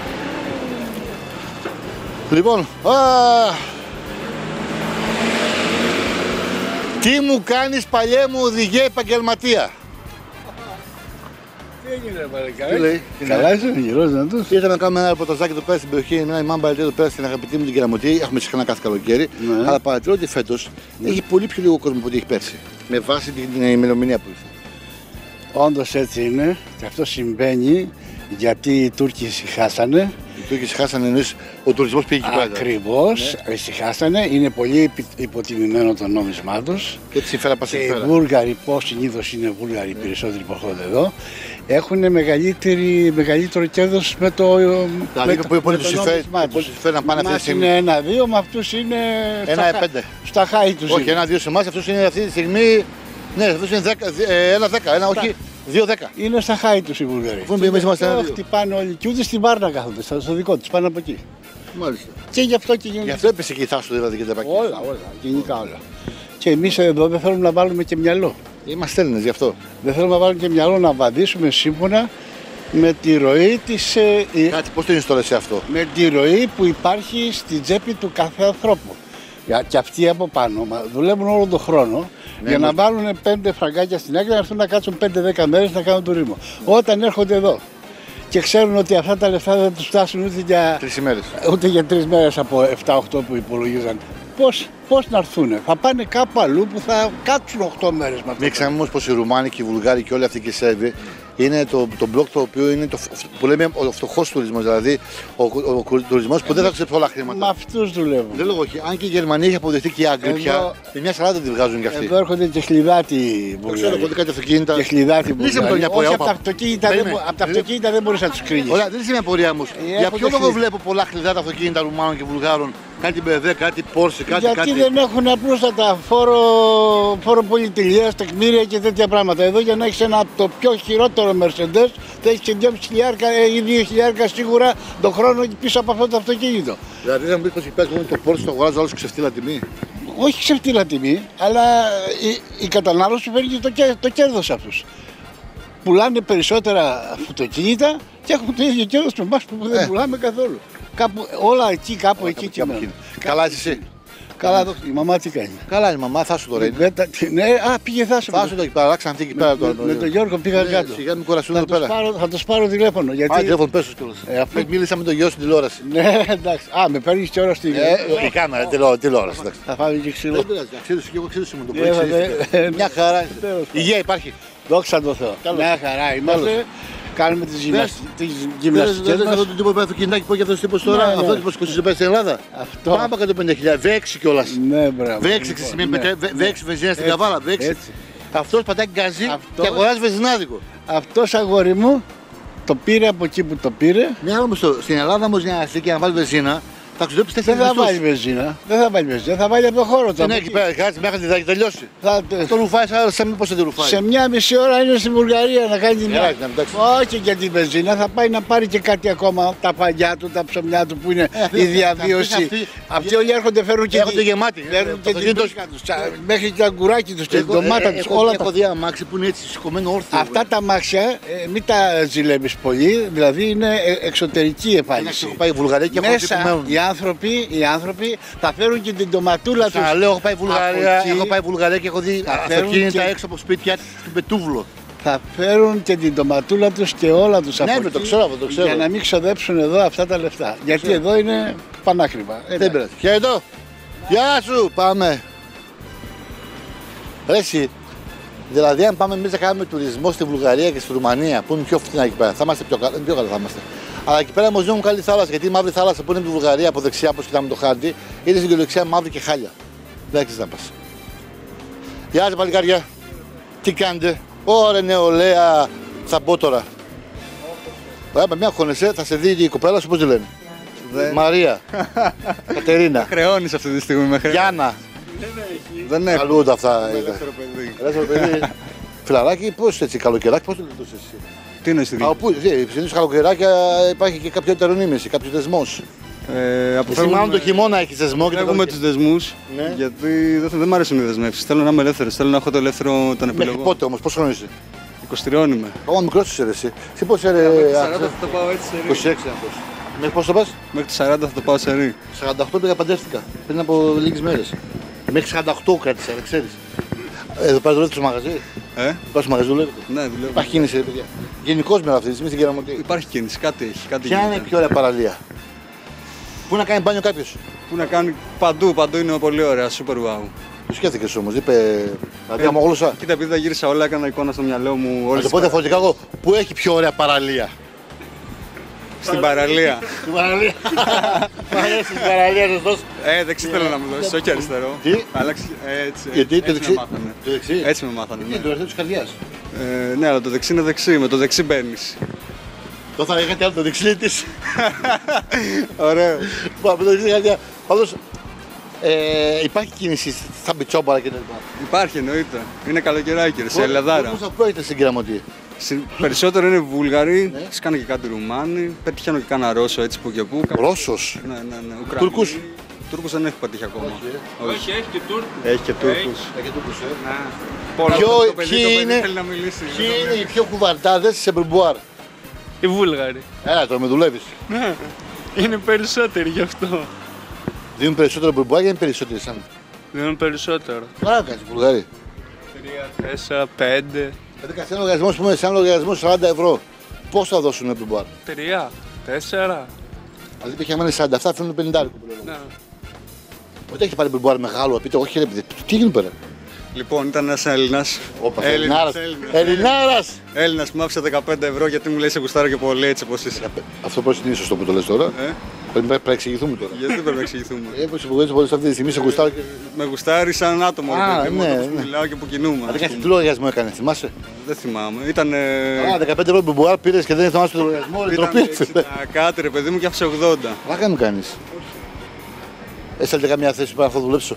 Λοιπόν, α, τι μου κάνεις παλιέ μου οδηγέ επαγγελματία? Τι έγινε, Τι παρακαλώ. λέει? Καλά είσαι, γυρός να τους. Ήρθαμε να κάνουμε ένα ρεπορταζάκι εδώ πέρα στην περιοχή, μια μάμπα εδώ πέρα στην αγαπητή μου την Κεραμωτή. Έχουμε συχνά κάθε καλοκαίρι. Ναι. Αλλά παρατηρώ ότι φέτος έχει πολύ πιο λίγο κόσμο από ό,τι έχει πέρσι. Με βάση την ημερομηνία που ήρθε. Όντως έτσι είναι και αυτό συμβαίνει γιατί οι Τούρκοι ησυχάσανε. Οι Τούρκοι ησυχάσανε, εννοείς ο τουρισμός πήγε εκεί πέρα. Ακριβώς, Ναι. ησυχάσανε. Είναι πολύ υπη- υποτιμημένο το νόμισμά τους. Και έτσι συμφέρα πας Και εκεί οι πέρα. Βούλγαροι, πώς συνήθως είναι Βούλγαροι οι περισσότεροι που έρχονται εδώ, έχουν μεγαλύτερη, μεγαλύτερο κέρδος με το, Δηλαδή με που το, πολύ με τους το συμφέρει- νόμισμά πολύ τους. τους συμφέρει να πάνε αυτή τη Εμάς στιγμή. είναι ένα-δύο, με αυτούς είναι Ένα στα, πέντε. στα χάη τους. Όχι, είναι. ένα-δύο σε εμάς, αυτός είναι αυτή τη στιγμή. Ναι, αυτός είναι δέκα, ε, ένα δέκα, ένα όχι, δύο δέκα. Είναι στα χάη τους οι Βουλγαροί. Πού εμείς είμαστε Και ένα-δύο. χτυπάνε όλοι και ούτε στην Βάρνα κάθονται, στο στο δικό τους, πάνε από εκεί. Μάλιστα. Και γι' αυτό και Γι' γίνεται. αυτό έπεσε και η θάσου δηλαδή και τα πακέτια. Όλα, όλα, γενικά όλα. Και εμείς εδώ δεν θέλουμε να βάλουμε και μυαλό. Είμαστε Έλληνες γι' αυτό. Δεν θέλουμε να βάλουμε και μυαλό να βαδίσουμε σύμφωνα με τη ροή της, ε, ε, Κάτι, πώς το είναι τώρα σε αυτό? με τη ροή που υπάρχει στην τσέπη του κάθε ανθρώπου. Για- Και αυτοί από πάνω μα, δουλεύουν όλο τον χρόνο για να μας- βάλουν πέντε φραγκάκια στην άκρη να έρθουν να κάτσουν πέντε δέκα μέρες να κάνουν τουρισμό. Όταν έρχονται εδώ και ξέρουν ότι αυτά τα λεφτά δεν τους φτάσουν ούτε για, Τρεις ημέρες. ούτε για τρεις μέρες από επτά οκτώ που υπολογίζαν. Πώς, πώς να έρθουν, θα πάνε κάπου αλλού που θα κάτσουν οκτώ μέρες με αυτό. Μην ξεχνάμε όμως πως οι Ρουμάνοι και οι Βουλγάροι και όλοι αυτοί και οι Σέρβοι είναι το, το μπλοκ το οποίο είναι το, φ- που λέμε ο φτωχός τουρισμός, δηλαδή ο, ο, ο τουρισμός που δεν θα ξεπρώσει πολλά χρήματα. Με αυτούς δουλεύουν. Δεν λόγω όχι. Αν και η Γερμανία έχει αποδεχτεί και οι Άγγλοι Εδώ- πια, με μια σαράντα τη βγάζουν κι αυτοί. Εδώ έρχονται και χλιδάτοι Το ξέρω, Βουλγαροί. πότε κάτι αυτοκίνητα. Και χλιδάτοι Λύσε με το Βουλγαροί. μια Όχι, πορεία. από τα αυτοκίνητα δεν Περίμενε. μπο- από τα αυτοκίνητα δεν μπορείς να τους κρίνεις. Ωραία, δεν είσαι μια πορεία μου. Ε, Για έχω ποιο και λόγο χλι- βλέπω πολλά χλιδάτα αυτοκίνητα Ρουμάνων και Βουλγάρων, κάτι μπι εμ ντάμπλιου, κάτι Porsche, κάτι Γιατί κάτι. δεν έχουν απλούστατα φόρο, φόρο πολυτελείας, τεκμήρια και τέτοια πράγματα. Εδώ για να έχεις ένα από το πιο χειρότερο Mercedes θα έχεις και δυόμισι χιλιάρικα ή δύο χιλιάρικα σίγουρα τον χρόνο πίσω από αυτό το αυτοκίνητο. Δηλαδή δεν μου πει πως υπάρχει μόνο το Porsche το αγοράζει όλος ξεφτύλα τιμή. Όχι ξεφτύλα τιμή, αλλά η, η κατανάλωση φέρνει το, κέρ- το κέρδος αυτούς. Πουλάνε περισσότερα αυτοκίνητα και έχουν το ίδιο κέρδος με εμάς που δεν Ε. πουλάμε καθόλου. Κάπου, όλα εκεί, κάπου εκεί Κάπου κυμαίνουν. εκεί. Καλά είσαι εσύ. Καλά, δόξα, η μαμά τι κάνει. Καλά είναι η μαμά, θα σου τώρα είναι. Δεν τα- Ναι, α, πήγε θάσο. Θα σου το εκεί πέρα, αλλάξαν αυτή εκεί πέρα τώρα. Με τον Γιώργο πήγα Ναι, κάτω. Σιγά μην κουραστούν Θα εδώ τους πέρα. πάρω, θα τους πάρω τηλέφωνο. Α, Γιατί... τηλέφωνο πες τους κιόλας. Ε, αφού- Μίλησα με τον γιο στην τηλεόραση. Ναι, εντάξει. Α, με παίρνεις και ώρα στη... Ε, η κάμερα, τηλεό- τηλεόραση. εντάξει. Θα φάμε και ξύλο. Δεν πειράζει, αξίδωσε και εγώ αξίδωσε μου το Ε, πρωί. δε- ξύδιστηκα. ε, Μια χαρά. τέλος πάντων. Υγεία υπάρχει. Δόξα τω Θεώ. Καλώς. Μια χαρά είμαστε. Κάνουμε τις γυμνασ- τις γυμναστικές Δεν μας. αυτό το τύπο που αυτοκινητάκι που έχει αυτός ο τύπος τώρα, Ναι, ναι. αυτό τύπος κοστίζει πέρα στην Ελλάδα. Αυτό. Πάμε από εκατόν πενήντα χιλιάδες, βι έξι κιόλας. Ναι, μπράβο. βι έξι Λοιπόν, σημαίνει ναι, πετρέ- βι- ναι. βι έξι βενζίνα στην Έτσι, καβάλα, βι έξι. έτσι. Αυτός πατάει γκαζί Αυτός- και αγοράζει βενζινάδικο. Αυτός αγόρι μου το πήρε από εκεί που το πήρε. Μια όμως το- στην Ελλάδα όμως για να έρθει και να βάλει βενζίνα, θα ξοδέψει Δεν τέσσερις θα βάλει μισθούς. βενζίνα. Δεν θα βάλει βενζίνα. Θα βάλει από το χώρο του. Ναι, από εκεί εκεί. πέρα, κάτσε μέχρι να έχει τελειώσει. Θα- Το ρουφάει σαν σαν μήπως δεν τη ρουφάει. Σε μια μισή ώρα είναι στη Βουλγαρία να κάνει μια. Εντάξει, εντάξει. Όχι για την βενζίνα, θα πάει να πάρει και κάτι ακόμα. Τα φαγιά του, τα ψωμιά του που είναι αυτοί- η διαβίωση. αυτοί- αυτοί- Αυτοί όλοι έρχονται, φέρουν και Έρχονται τη- γεμάτοι. Φέρνουν Ε, και το την αυτοκίνητο- πρίκα τους, τσα- μέχρι και τα αγκουράκι τους και την Έχω- ντομάτα ε, τους. έχω- Όλα Έχω τα. δει αμάξι που είναι έτσι σηκωμένο όρθιο. Αυτά τα αμάξια ε, μην τα ζηλεύεις πολύ, δηλαδή είναι ε, εξωτερική Εντάξει, έχω εμφάνιση. πάει Βουλγαρία και έχω δει που Μέσα μένουν. οι άνθρωποι, οι άνθρωποι θα φέρουν και την ντοματούλα τους. Ξαναλέω, έχω πάει Βουλγαρία, από εκεί. έχω πάει Βουλγαρία και έχω δει Θα φέρουν αυτοκίνητα και- έξω από σπίτια του Πετούβλο. Θα φέρουν και την ντοματούλα τους και όλα τους από Ναι, εκεί, το ξέρω αυτό, το ξέρω. για να μην ξοδέψουν εδώ αυτά τα λεφτά. Γιατί εδώ είναι πανάκριβα. Δεν πειράζει. Χαιρετώ. Γεια σου, πάμε. Ρε εσύ, δηλαδή αν πάμε εμείς να κάνουμε τουρισμό στη Βουλγαρία και στη Ρουμανία που είναι πιο φτηνά εκεί πέρα, θα είμαστε πιο, κα... πιο καλά θα είμαστε. Αλλά εκεί πέρα μας δίνουν καλή θάλασσα, γιατί η μαύρη θάλασσα που είναι από τη Βουλγαρία από δεξιά, όπως κοιτάμε το χάρτη, είναι στην κυριολεξία μαύρη και χάλια. Δεν έχεις να πας. Γεια σας παλικάρια. Τι κάνετε? Ωραία νεολαία, θα μπω τώρα. Ωραία, με μια χωνεσέ θα σε δει η κοπέλα σου, πώς τη λένε. Δεν... Μαρία, Κατερίνα, Χρεώνεις αυτή τη στιγμή με χρεώνεις. Γιάννα. Δεν έχω. Καλούνται αυτά. Ελεύθερο παιδί. Ελεύθερο παιδί. Φιλαράκι, πώς έτσι, καλοκαιράκι, πώς το λειτουργείς εσύ? Τι είναι στη Από πού, συνήθως καλοκαιράκια υπάρχει και κάποιο ετερονίμηση, κάποιο δεσμός. Ε, Εσύ μάλλον το χειμώνα έχεις δεσμό και το Έχουμε καλοκαίρι. τους δεσμούς, Ναι. γιατί δεν, δεν μ' αρέσουν οι δεσμεύσεις. Θέλω να είμαι ελεύθερος, θέλω να έχω το ελεύθερο τον Μέχρι επιλογό. πότε όμως, πόσο χρόνο είσαι? είκοσι τρία είμαι. Ακόμα μικρός είσαι ρε εσύ. Εσύ πώς είσαι ρε σαράντα θα το πάω έτσι σε ρί. είκοσι έξι να πας. Μέχρι πόσο πας? Μέχρι το σαράντα θα το πάω σε ρί. σαράντα οκτώ πήγα παντρεύτηκα πριν από λίγες μέρες. Μέχρι σαράντα οκτώ κράτησα, δεν ξέρεις. Εδώ πέρα δουλεύετε στο μαγαζί. Ε, Πας στο μαγαζί δουλεύετε. ναι, δουλεύω. Υπάρχει κίνηση ρε παιδιά. Γενικώς με αυτή τη στιγμή στην Κεραμωτή. Υπάρχει κίνηση, κάτι έχει. Κάτι Ποια είναι η γίνεται. πιο ωραία παραλία? Πού να κάνει μπάνιο κάποιος? Πού να κάνει παντού, παντού είναι πολύ ωραία, super wow. Το σκέφτηκες όμως, είπε αδιαμόγλωσσα. Κοίτα, επειδή τα γύρισα όλα, έκανα εικόνα στο μυαλό μου Να όλες το τις πω διαφορετικά εγώ, πού έχει πιο ωραία παραλία? στην παραλία. Στην παραλία. Μ' αρέσει στην παραλία, σωστός. Ε, δεξί θέλω να μου δώσεις, όχι αριστερό. Τι? Αλλάξει, έτσι, Γιατί το έτσι δεξί. με μάθανε. Το δεξί. Έτσι με μάθανε, Είναι ναι. το αριστερό της καρδιάς. Ε, ναι, αλλά το δεξί είναι δεξί, με το δεξί μπαίνεις. Το θα έκανε άλλο το δεξί της. Ωραίο. Πάμε το δεξί της καρδιά. Πάντως, ε, υπάρχει κίνηση στα μπιτσόμπαρα και τα λοιπά. Υπάρχει, εννοείται. Είναι καλοκαιράκι, ρε, σε Ελαδάρα. Πώς θα πρόκειται στην Κεραμωτή? Συ- Περισσότερο είναι Βούλγαροι, Ναι. σκάνε και κάτι Ρουμάνοι, πετυχαίνω και κάνα Ρώσο έτσι που και που. Ρώσος. Ναι, ναι, ναι. Ουκρανοί. Τούρκους. Τούρκους δεν έχω πατήχει ακόμα. Όχι. Όχι, έχει και Τούρκου. Έχει και Τούρκους. Πολύ. Ποιο- Το παιδί, ποιοι το παιδί είναι- θέλει να μιλήσει. Ποιοι είναι οι πιο κουβαρτάδες σε μπουρμπουάρ? Οι Βούλγαροι. Έλα τώρα με δουλεύεις. Ναι. Είναι περισσότεροι γι' αυτό. Δίνουν περισσότερο μπουρμπουάρ ή είναι περισσότεροι σαν? Δίνουν περισσότερο. Καλά κάνεις Βουλγαροί. Τρία, τέσσερα, πέντε. Δηλαδή καθένα λογαριασμό, ας πούμε, σαν λογαριασμό σαράντα ευρώ. Πώς θα δώσουν μπουρμπουάρ? Τρία, τέσσερα. Δηλαδή π.χ. άμα είναι σαράντα επτά φέρνουν πενήντα που λέω. Ναι. Ούτε έχει πάρει μπουρμπουάρ μεγάλο, να πείτε όχι ρε παιδί, τι γίνει πέρα? Λοιπόν, ήταν ένας Έλληνας. Όπα, Έλληνας, Ελληνάρας. Έλληνας. Ελληνάρας! Έλληνας που μ' άφησε δεκαπέντε ευρώ γιατί μου λέει σε γουστάρω και πολύ έτσι όπως είσαι. Αυτό πώς είναι σωστό που το λες τώρα. Ε, Πρέπει πρέπει να εξηγηθούμε τώρα. γιατί δεν πρέπει να εξηγηθούμε. Ε, πως υπογράφεις πολύ αυτή τη στιγμή σε γουστάρω και... Με γουστάρει σαν άτομο, ρε Α, παιδί μου, ναι, όπως ναι. μιλάω και που κινούμε. Αν ας δεν πούμε. τι λογαριασμό έκανε, θυμάσαι? Δεν θυμάμαι. Ήταν. Α, δεκαπέντε ευρώ μπουρμπουάρ πήρες και δεν θυμάσαι το λογαριασμό, ρε Ήταν τροπή. εξήντα κάτι ρε παιδί μου και άφησε ογδόντα. Πλάκα μου κάνεις. Έστελτε καμιά θέση που να αυτό δουλέψω.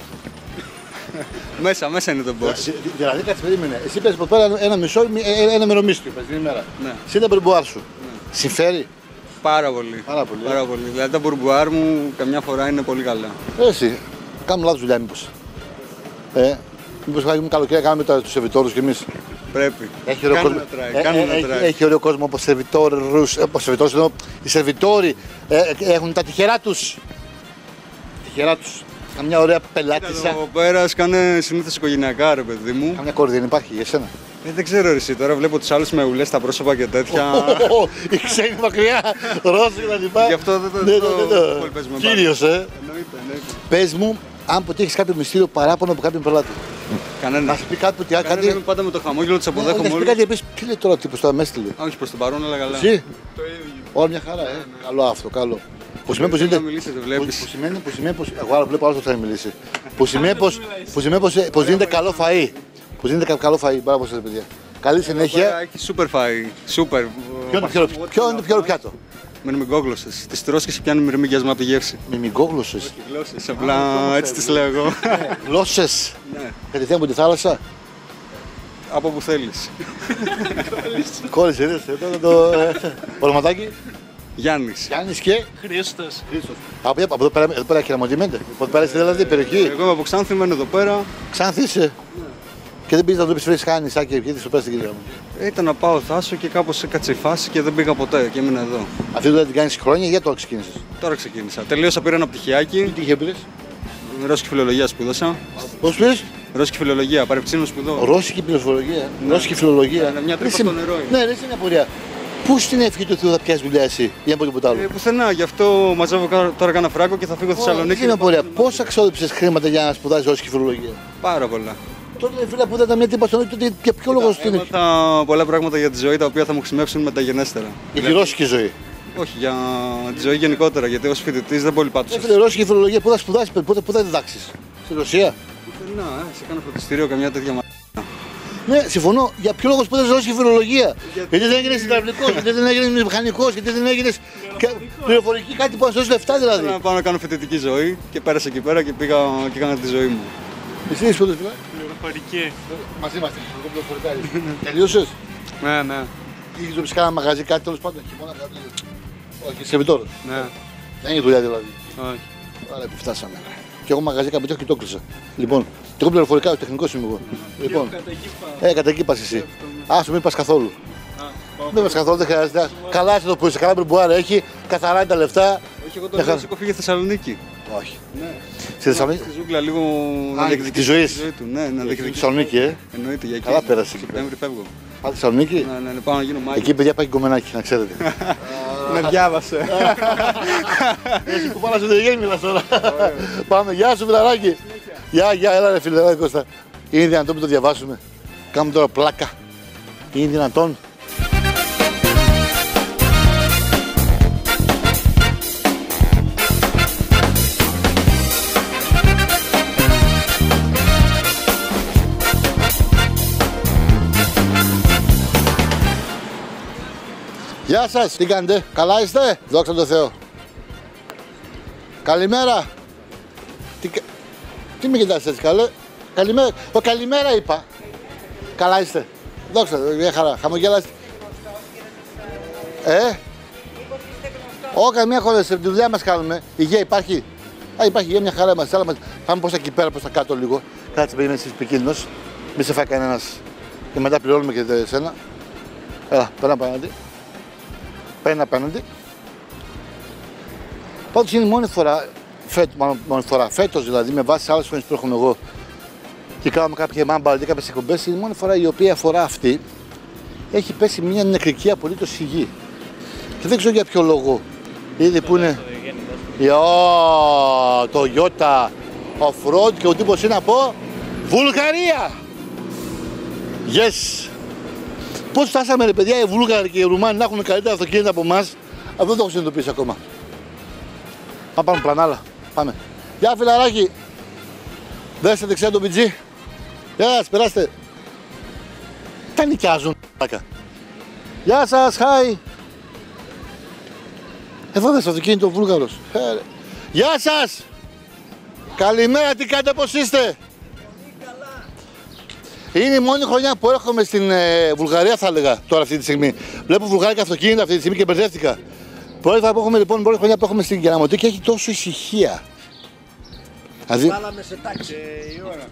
Μέσα, μέσα είναι το boss. Δηλαδή κάτσε περίμενε. Εσύ πες από πέρα ένα μισό, ε, ένα μερομίσθιο πες την ημέρα. Ναι. Εσύ τα μπουρμπουάρ σου. Συμφέρει? Πάρα πολύ. Πάρα πολύ. Πάρα πολύ. Δηλαδή τα μπουρμπουάρ μου καμιά φορά είναι πολύ καλά. Ε, Εσύ, κάνουμε λάθος δουλειά μήπως. Ε, μήπως κάνουμε καλοκαίρι, κάνουμε τα- τους σερβιτόρους κι εμείς. Πρέπει. Έχει ωραίο Κάνε κόσμο. να τράει, Ε, κάνε ε, να έχει- τράει. Έχει ωραίο κόσμο από σερβιτόρους. ε, Από σερβιτόρους εννοώ. Οι σερβιτόροι ε, ε, έχουν τα τυχερά τους. Τυχερά τους. Καμιά ωραία πελάτησα. Εδώ πέρα σκάνε συνήθως οικογενειακά ρε παιδί μου. Καμιά κόρη δεν υπάρχει για σένα. Ε, δεν ξέρω ρε εσύ τώρα βλέπω τους άλλους με ουλές στα πρόσωπα και τέτοια. Ω, οι ξένοι μακριά, Ρώσοι και τα λοιπά. Γι' αυτό δεν το- Ναι, ναι, το- ναι, ναι. πολύ παίζουμε Κύριος, ε. Εννοείται, εννοείται. Πες μου, αν ποτέ έχεις κάποιο μυστήριο παράπονο από κάποιον πελάτη. Να Κανένα. σου πει κάτι που τι Κανένα, κάτι. είμαι πάντα με το χαμόγελο τους Ναι, Να αποδέχομαι σου πει όλους. κάτι επίσης, τι λέει τώρα ο τύπος τώρα με έστειλε. Όχι προς τον παρόν αλλά καλά. Εσύ. Όλα μια χαρά, ε. Καλό αυτό, καλό. Που σημαίνει πως Θέλει να είναι. μιλήσετε, Που, βλέπεις. που σημαίνει, που σημαίνει πως. Εγώ άλλο βλέπω άλλο θα μιλήσει. Που σημαίνει πως, που σημαίνει πως, ε, πως δίνεται καλό φαΐ. Που δίνεται κα- καλό φαΐ. Μπράβο σας παιδιά. Καλή Πέρα συνέχεια. έχει σούπερ φαΐ. Σούπερ. Ποιο είναι το πιο- ποιο είναι το πιο ωραίο πιάτο? Με μυρμηγκόγλωσσες. Τις τρως και σε πιάνει μυρμήγκιασμα από τη γεύση. Με μικόγλωσσες. Γλώσσες, απλά έτσι τις λέω εγώ. Γλώσσες. Ναι. Κατευθείαν από τη θάλασσα. Από που θέλεις. Κόλλησε, ρε. Τώρα το. ε, Ονοματάκι. Γιάννης. Γιάννης και. Χρήστος. Από από εδώ πέρα, εδώ πέρα Κεραμωτιμέντε. Από εδώ πέρα είστε δηλαδή περιοχή. Εγώ είμαι από Ξάνθη, μένω εδώ πέρα. Ξανθήσε. Και δεν πήγες να δουλέψεις φρέσκι χάνη, σάκι, γιατί σου πες στην κυρία μου. Ήταν να πάω Θάσο και κάπως έκατσε η φάση και δεν πήγα ποτέ και έμεινα εδώ. Αυτή δουλειά την κάνεις χρόνια, γιατί το ξεκίνησες? Τώρα ξεκίνησα. Τελείωσα, πήρα ένα Τι πτυχιάκι. τύχε πήρες? Ρώσικη φιλολογία σπούδασα. Πώς πήρες? Ρώσικη φιλολογία, παρεψίνο σπουδών. Ρώσικη πληροφορία, ρώσικη φιλολογία. Ναι, μια τρύπα Δεν στο συν- νερό είναι. Ναι, δεν είναι απορία. Πού στην ευχή του Θεού θα πιάσεις δουλειά εσύ, ή από τίποτα άλλο? Ε, πουθενά, γι' αυτό μαζεύω κα- τώρα κάνα φράγκο και θα φύγω Δεν Θεσσαλονίκη. είναι απορία. Πώς αξιόδεψες χρήματα για να σπουδάσεις ρώσικη φιλολογία? Πάρα πολλά. Τότε φίλε που δεν ήταν μια τύπα στον τότε για ποιο λόγο στην. Έμαθα πολλά πράγματα για τη ζωή τα οποία θα μου χρησιμεύσουν μεταγενέστερα. Για τη ρώσικη ζωή. Όχι, για τη ζωή γενικότερα. Γιατί ως φοιτητής δεν πολύ πάτωσα. Φίλε, ρώσικη φιλολογία που θα σπουδάσει, πότε που θα διδάξει. Στη Ρωσία. Πουθενά, ε, σε κάνα φροντιστήριο, καμιά τέτοια μαγιά. Ναι, συμφωνώ. Για ποιο λόγο σπουδάζει ρώσικη φιλολογία. Γιατί, γιατί δεν έγινε υδραυλικό, γιατί δεν έγινε μηχανικό, γιατί δεν έγινε πληροφορική, κάτι που να σώσει λεφτά δηλαδή. Θέλω να πάω να κάνω φοιτητική ζωή και πέρασα εκεί πέρα και πήγα και έκανα τη ζωή μου. Εσύ είσαι σπουδάζει, φίλε. Πληροφορική. Μαζί είμαστε, τελείωσες. Ναι, ναι. Είχε δουλέψει κάνα μαγαζί, κάτι τέλος πάντων. Όχι, σερβιτόρος. Ναι. Δεν είναι δουλειά δηλαδή. Όχι. Άρα που φτάσαμε. Και εγώ μαγαζί καμπετό και το κλείσα. Λοιπόν, και εγώ πληροφορικά, ο τεχνικός είμαι εγώ. Λοιπόν, ε, κατά εκεί πας εσύ. Άσου, μην πας καθόλου. Δεν πας καθόλου, δεν χρειάζεται. Καλά είσαι το που είσαι, καλά μπρουμπουάρα έχει, καθαρά είναι τα λεφτά. Όχι, εγώ τώρα έχω φύγει Θεσσαλονίκη. Όχι. Ναι. Στη Θεσσαλονίκη. Στη ζούγκλα λίγο να διεκδικήσει τη ζωή του. Ναι, να διεκδικήσει. Θεσσαλονίκη, ε. Εννοείται για εκεί. Καλά πέρασε. Σεπτέμβρη φεύγω. Πάτε Θεσσαλονίκη. Ναι, ναι, πάω να γίνω μάγκα. Εκεί παιδιά πάει κομμενάκι, να ξέρετε. Με διάβασε. Εσύ που πάνω σου δεν γέμιλα τώρα. Πάμε, γεια σου φιλαράκι. Γεια, γεια, έλα ρε φίλε, Κώστα. Είναι δυνατόν που το διαβάσουμε. Κάνουμε τώρα πλάκα. Είναι δυνατόν. Γεια σας, τι κάνετε, καλά είστε, δόξα τω Θεώ. Καλημέρα. Τι, τι με κοιτάς έτσι καλέ, καλημέρα, ο καλημέρα είπα. Καλά είστε, δόξα τω Θεώ, μια χαρά, χαμογελάστε. Ε, όχι καμία χώρα, τη δουλειά μας κάνουμε, υγεία υπάρχει. Α, υπάρχει υγεία, μια χαρά είμαστε, άλλα μας. Πάμε προς τα εκεί πέρα, προς τα κάτω λίγο. Κάτσε πήγαινε εσείς επικίνδυνος, μη σε φάει κανένας και μετά πληρώνουμε και εσένα. Έλα, πέρα απέναντι. Παίρνει απέναντι. Πάντως είναι η μόνη φορά, φέτος, μάλλον μόνη φορά, φέτος δηλαδή, με βάση άλλες φορές που έχουμε εγώ και κάνουμε κάποια μάμπαλ, κάποιες εκπομπές, είναι η μόνη φορά η οποία φορά αυτή έχει πέσει μια νεκρική απολύτως στη γη. Και δεν ξέρω για ποιο λόγο. Ήδη που είναι. Ιω, το Ιώτα, off-road και ο τύπος είναι από Βουλγαρία. Yes. Πώς φτάσαμε ρε παιδιά οι Βούλγαροι και οι Ρουμάνοι να έχουν καλύτερα αυτοκίνητα από εμάς, αυτό δεν το έχω συνειδητοποιήσει ακόμα. Πάμε πάμε πλανάλα, πάμε. Γεια φιλαράκι, δέστε δεξιά τον πιτζί. Γεια σας, περάστε. Τα νοικιάζουν, γεια σας, χάι. Εδώ δες το αυτοκίνητο ο Βούλγαρος. Ε, γεια σας. Καλημέρα, τι κάνετε, πώς είστε. Είναι η μόνη χρονιά που έρχομαι στην ε, Βουλγαρία, θα έλεγα τώρα αυτή τη στιγμή. Βλέπω βουλγάρικα αυτοκίνητα αυτή τη στιγμή και μπερδεύτηκα. Πρώτη φορά που έχουμε λοιπόν, πρώτη χρονιά που έχουμε στην Κεραμωτή και έχει τόσο ησυχία. Δηλαδή. Βάλαμε σε τάξη η ώρα.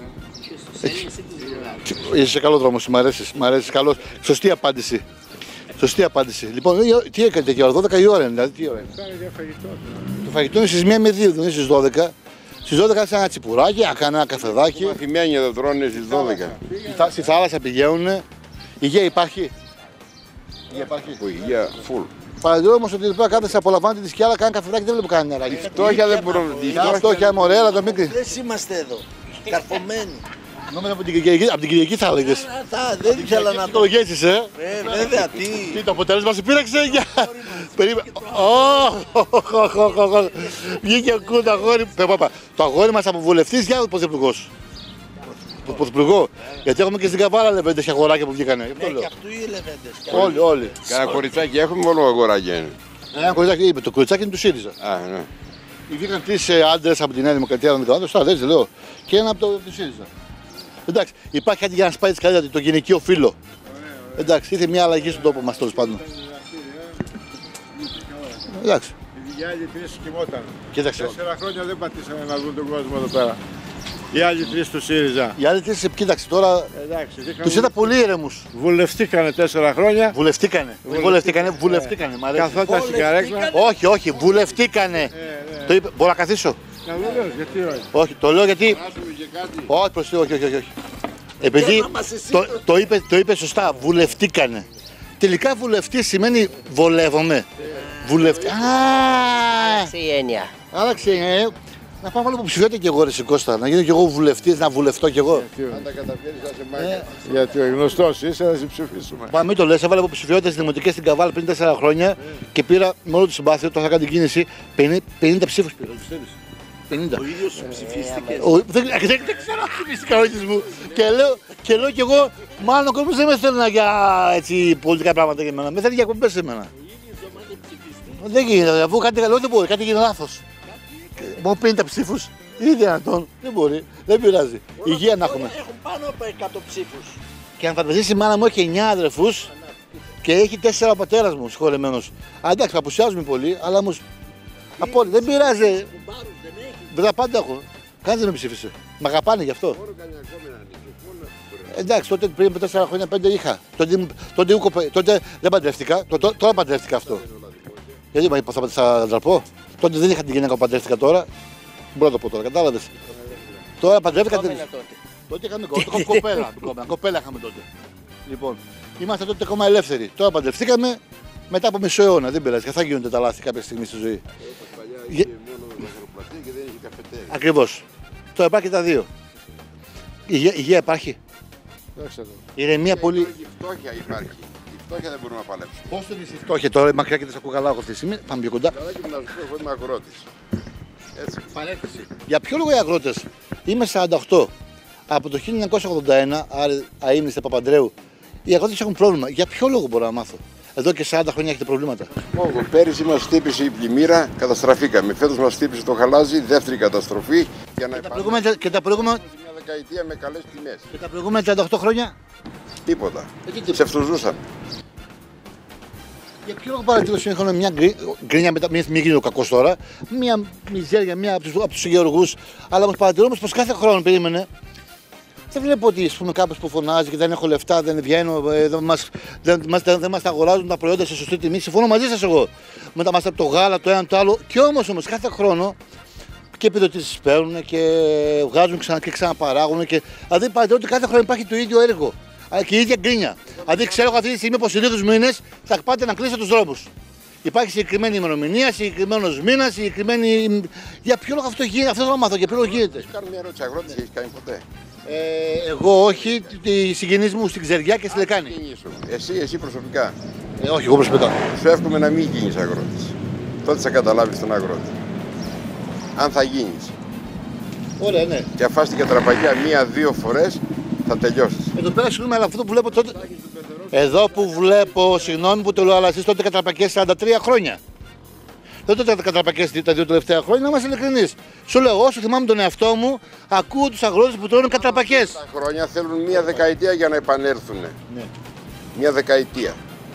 Είσαι σε καλό δρόμο, μ' αρέσει. Μ' αρέσει καλώς. Σωστή απάντηση. Σωστή απάντηση. Λοιπόν, τι έκανετε και ώρα, δώδεκα η ώρα είναι, δηλαδή τι ώρα είναι. Το φαγητό είναι στις μία με δύο, δεν είναι στις δώδεκα. Στις δώδεκα είσαι ένα τσιπουράκι, έκανα ένα καφεδάκι. Οι μαθημένοι εδώ τρώνε στις δώδεκα. Στη θάλασσα πηγαίνουνε. Υγεία υπάρχει. Υγεία υπάρχει. Που υγεία, full. Παρατηρώ όμως ότι εδώ πέρα κάθεσαι, απολαμβάνετε τη σκιάλα, κάνει καφεδάκι, δεν βλέπω κανένα νεράκι. Φτώχεια δεν μπορούμε. Μια φτώχεια μωρέ, αλλά το μικρή. Δεν είμαστε εδώ, καρφωμένοι. Νόμιζα από την Κυριακή, από την Κυριακή θα έλεγες. Δεν ήθελα να το γέσεις, ε. Ε, βέβαια, τι. Τι το αποτέλεσμα σου πήραξε για. Περίμενε. Βγήκε ο κούτα αγόρι. Το αγόρι μας από βουλευτής για πρωθυπουργός. Πρωθυπουργό. Γιατί έχουμε και στην Καβάλα λεβέντες και αγοράκια που βγήκανε. Ναι, και αυτού οι λεβέντες. Όλοι, όλοι. Κάνα κοριτσάκι έχουμε, μόνο αγοράκια είναι. Ένα κοριτσάκι είπε, το κοριτσάκι είναι του ΣΥΡΙΖΑ. Α, ναι. Βγήκαν τρεις άντρες από τη Νέα Δημοκρατία, δεν κάνω, σωστά δεν λέω. Και ένα από το ΣΥΡΙΖΑ. Εντάξει, υπάρχει κάτι για να σπάει καλύτερα το γυναικείο φύλλο. Εντάξει, ήρθε μια αλλαγή στον τόπο μας τέλος πάντων. Εντάξει. Οι άλλοι τρεις κοιμόταν. Κοίταξε. Τέσσερα χρόνια δεν πατήσανε να δουν τον κόσμο εδώ πέρα. Οι άλλοι τρεις του ΣΥΡΙΖΑ. Οι άλλοι τρεις, κοίταξε τώρα. Εντάξει, τους είδα πολύ ήρεμους. Βουλευτήκανε τέσσερα χρόνια. Βουλευτήκανε. Βουλευτήκανε, βουλευτήκανε. Μ' αρέσει. Καθόταν στην καρέκλα. Όχι, όχι, βουλευτήκανε. Ε, ναι. Το είπε, μπορώ να καθίσω. Να βεβαίως, γιατί όχι. Όχι, το λέω γιατί. Όχι, προσθέτω, όχι, όχι, όχι. Επειδή το, το, είπε, το είπε σωστά, βουλευτήκανε. Τελικά βουλευτή σημαίνει βολεύομαι. Βουλευτή. Άλλαξε η έννοια. Άλλαξε η έννοια. Να πάω βάλω υποψηφιότητα κι εγώ, ρε Κώστα. Να γίνω κι εγώ βουλευτής, να βουλευτώ κι εγώ. Αν τα καταφέρεις θα σε μάγκα. Γιατί ο γνωστός είσαι, θα σε ψηφίσουμε. Μα μην το λες, έβαλα υποψηφιότητα στις δημοτικές στην Καβάλ πριν τέσσερα χρόνια και πήρα με όλο το συμπάθειο, τώρα θα κάνω την κίνηση, πενήντα ψήφους πήρα. πενήντα. Ο ίδιος ψηφίστηκε. Δεν ξέρω αν ψηφίστηκα όλες μου. Και λέω κι εγώ, μάλλον ο κόσμος δεν με θέλει για πολιτικά πράγματα για μένα. Με θέλει για εκπομπές σε μένα. Δεν γίνεται, αφού κάτι καλό δεν μπορεί, κάτι γίνεται λάθος. Μόνο πενήντα ψήφους, είναι δυνατόν, δεν μπορεί, δεν πειράζει. Υγεία να έχουμε. Έχουν πάνω από εκατό ψήφους. Και αν φανταστείς η μάνα μου έχει εννιά αδερφούς και έχει τέσσερα ο πατέρας μου συγχωρεμένος. Α, εντάξει, απουσιάζουμε πολύ, αλλά όμως. Από δεν πειράζει. Δεν τα πάντα έχω. Κανείς δεν με ψήφισε. Μ' αγαπάνε γι' αυτό. Εντάξει, τότε πριν από τέσσερα χρόνια πέντε είχα. Τότε, τότε, τότε δεν παντρεύτηκα, τώρα παντρεύτηκα αυτό. Γιατί μα είπα θα, θα ντραπώ. Τότε δεν είχα την γυναίκα που παντρεύτηκα τώρα. Μπορώ να το πω τώρα, κατάλαβες. Τώρα παντρεύτηκα. Τότε. τότε είχαμε κοπέλα. Κοπέλα είχαμε τότε. Λοιπόν, είμαστε τότε ακόμα ελεύθεροι. Τώρα παντρευτήκαμε μετά από μισό αιώνα. Δεν πειράζει. Θα γίνονται τα λάθη κάποια στιγμή στη ζωή. Ακριβώς. Τώρα υπάρχει τα δύο. Υγεία, υγεία υπάρχει. Ηρεμία πολύ. Η φτώχεια υπάρχει. Η φτώχεια δεν μπορούμε να παλέψουμε. Πώς το δεις η φτώχεια τώρα, μακριά και δεν σε ακούω καλά αυτή τη στιγμή. Πάμε πιο κοντά. Καλά και να σου πω, εγώ είμαι αγρότης. Έτσι. Παρέκκληση. Για ποιο λόγο οι αγρότες? Είμαι σαράντα οκτώ. Από το χίλια εννιακόσια ογδόντα ένα, άρα αείμνηστε Παπαντρέου, οι αγρότες έχουν πρόβλημα. Για ποιο λόγο μπορώ να μάθω? Εδώ και σαράντα χρόνια έχετε προβλήματα. Oh, πέρυσι μας χτύπησε η πλημμύρα, καταστραφήκαμε. Φέτος μας χτύπησε το χαλάζι, δεύτερη καταστροφή. Για να και, και τα προηγούμενα. Μια δεκαετία με καλές τιμές. Και τα προηγούμενα τριάντα οκτώ χρόνια. Τίποτα. Ψευτοζούσαμε. Για ποιο λόγο παρατηρώ είχαμε μια γκρίνια μετά, μην γίνει ο κακός τώρα, μια μιζέρια, μια από τους γεωργούς, αλλά όμως παρατηρώ όμως πως κάθε χρόνο περίμενε. Δεν βλέπω ότι πούμε, κάποιος που φωνάζει και δεν έχω λεφτά, δεν βγαίνω, δεν μας, δεν, μας, δεν μας τα αγοράζουν τα προϊόντα σε σωστή τιμή. Συμφωνώ μαζί σας εγώ. Μετά μας από το γάλα, το ένα το άλλο. Και όμως, όμως κάθε χρόνο και επιδοτήσεις παίρνουν και βγάζουν ξανά και ξαναπαράγουν. Και, δηλαδή παρατηρώ ότι κάθε χρόνο υπάρχει το ίδιο έργο. Και η ίδια γκρίνια. Δηλαδή ξέρω αυτή τη στιγμή πως σε λίγους μήνες θα πάτε να κλείσετε τους δρόμους. Υπάρχει συγκεκριμένη ημερομηνία, συγκεκριμένο μήνα, συγκεκριμένη. Για ποιο λόγο αυτό γίνεται, αυτό το μάθω, για ποιο λόγο γίνεται. Κάνω μια ερώτηση, αγρότη έχει κάνει ποτέ? Ε, εγώ όχι, οι συγγενείς μου στην Ξεριά και στη Λεκάνη. Εσύ, εσύ προσωπικά? Ε, όχι, εγώ προσωπικά. Σου εύχομαι να μην γίνεις αγρότης. Τότε θα καταλάβεις τον αγρότη. Αν θα γίνεις. Ωραία, ναι. Και αν φας την κατραπαγιά μία-δύο φορές θα τελειώσεις. Εδώ πέρα συγγνώμη, αλλά αυτό που βλέπω τότε. Εδώ που βλέπω, συγγνώμη που το λέω, αλλά εσείς τότε κατραπακές σαράντα τρία χρόνια. Δεν τότε κατραπακές τα δύο τελευταία χρόνια, να είμαστε ειλικρινείς. Σου λέω, όσο θυμάμαι τον εαυτό μου, ακούω τους αγρότες που τρώνε κατραπακές. Τα χρόνια θέλουν μία δεκαετία για να επανέλθουν. Ναι. Μία δεκαετία.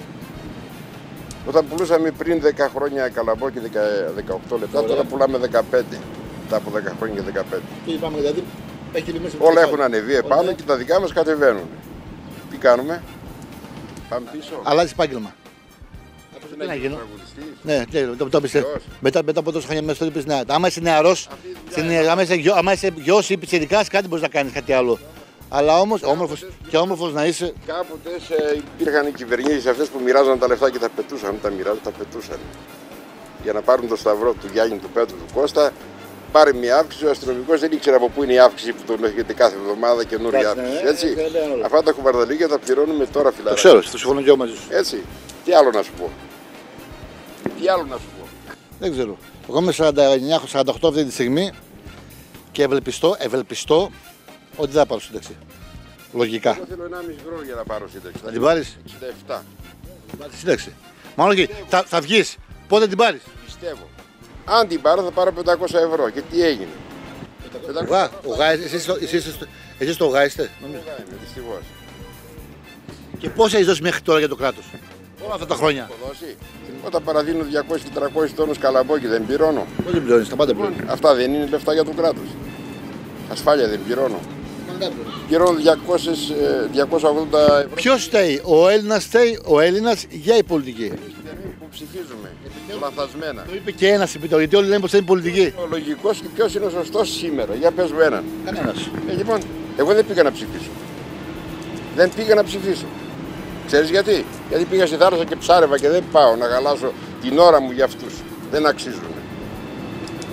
Όταν πουλούσαμε πριν δέκα χρόνια καλαμπόκι δεκαοκτώ λεπτά, τώρα πουλάμε δεκαπέντε. Μετά από δέκα χρόνια και δεκαπέντε. Τι είπαμε, δηλαδή, έχει όλα έχουν ανεβεί επάνω Ωραία. Και τα δικά μας κατεβαίνουν. Τι κάνουμε? Πάμε πίσω. Αλλάζει επάγγελμα. Τι να γίνω. Ναι, το, το πεις, μετά, μετά από τόσο χρόνια μέσα το είπες, ναι. Άμα είσαι νεαρός, άμα είσαι, γιο, άμα είσαι γιος ή πιτσιρικάς, κάτι μπορείς να κάνεις, κάτι άλλο. Αλλά όμως, όμορφος και όμορφος να είσαι. Κάποτε υπήρχαν οι κυβερνήσεις αυτές που μοιράζαν τα λεφτά και τα πετούσαν. Τα μοιράζαν, τα πετούσαν. Για να πάρουν το σταυρό του Γιάννη, του Πέτρου, του Κώστα. Πάρει μια αύξηση, ο αστυνομικός δεν ήξερε από πού είναι η αύξηση που τον έχετε κάθε εβδομάδα, καινούρια αύξηση. Έτσι. Αυτά τα κουβαρδαλίκια τα πληρώνουμε τώρα, φιλαράκια. Το ξέρω, το συμφωνώ και εγώ μαζί σου. Έτσι. Τι άλλο να σου πω. Τι άλλο να σου πω. Δεν ξέρω. Εγώ είμαι σαράντα εννιά σαράντα οκτώ αυτή τη στιγμή και ευελπιστώ, ευελπιστώ ότι δεν θα πάρω σύνταξη. Λογικά. Εγώ θέλω ενάμιση χρόνο για να πάρω σύνταξη. Θα την πάρεις? εξήντα επτά. Θα πάρεις σύνταξη. Μάλλον και θα, θα βγεις. Πότε την πάρεις? Πιστεύω. Αν την πάρω θα πάρω πεντακόσια ευρώ. Και τι έγινε? Γά, ο Γά, εσείς, εσείς, εσείς το Γά είστε? Το Γά είμαι, δυστυχώς. Και πόσα έχεις δώσει μέχρι τώρα για το κράτος? Όλα αυτά τα χρόνια. Όταν παραδίνω διακόσιους και τριακόσιους τόνους καλαμπόκι δεν πληρώνω. Πώς δεν πληρώνεις, τα πάντα πληρώνω. Αυτά δεν είναι λεφτά για το κράτος. Ασφάλεια δεν πληρώνω. Πληρώνω διακόσια ογδόντα ευρώ. Ποιος φταίει, ο Έλληνας φταίει, ο Έλληνας για η πολιτική? Που ψηφίζουμε, λαθασμένα. Το είπε και ένας επί το, γιατί όλοι λένε πως είναι πολιτική. Ο λογικός και ποιος είναι ο σωστός σήμερα, για πες μου έναν. Κανένας. Ε, λοιπόν, εγώ δεν πήγα να ψηφίσω. Δεν πήγα να ψηφίσω. Ξέρεις γιατί? Γιατί πήγα στη θάλασσα και ψάρευα και δεν πάω να χαλάσω την ώρα μου για αυτούς. Δεν αξίζουν.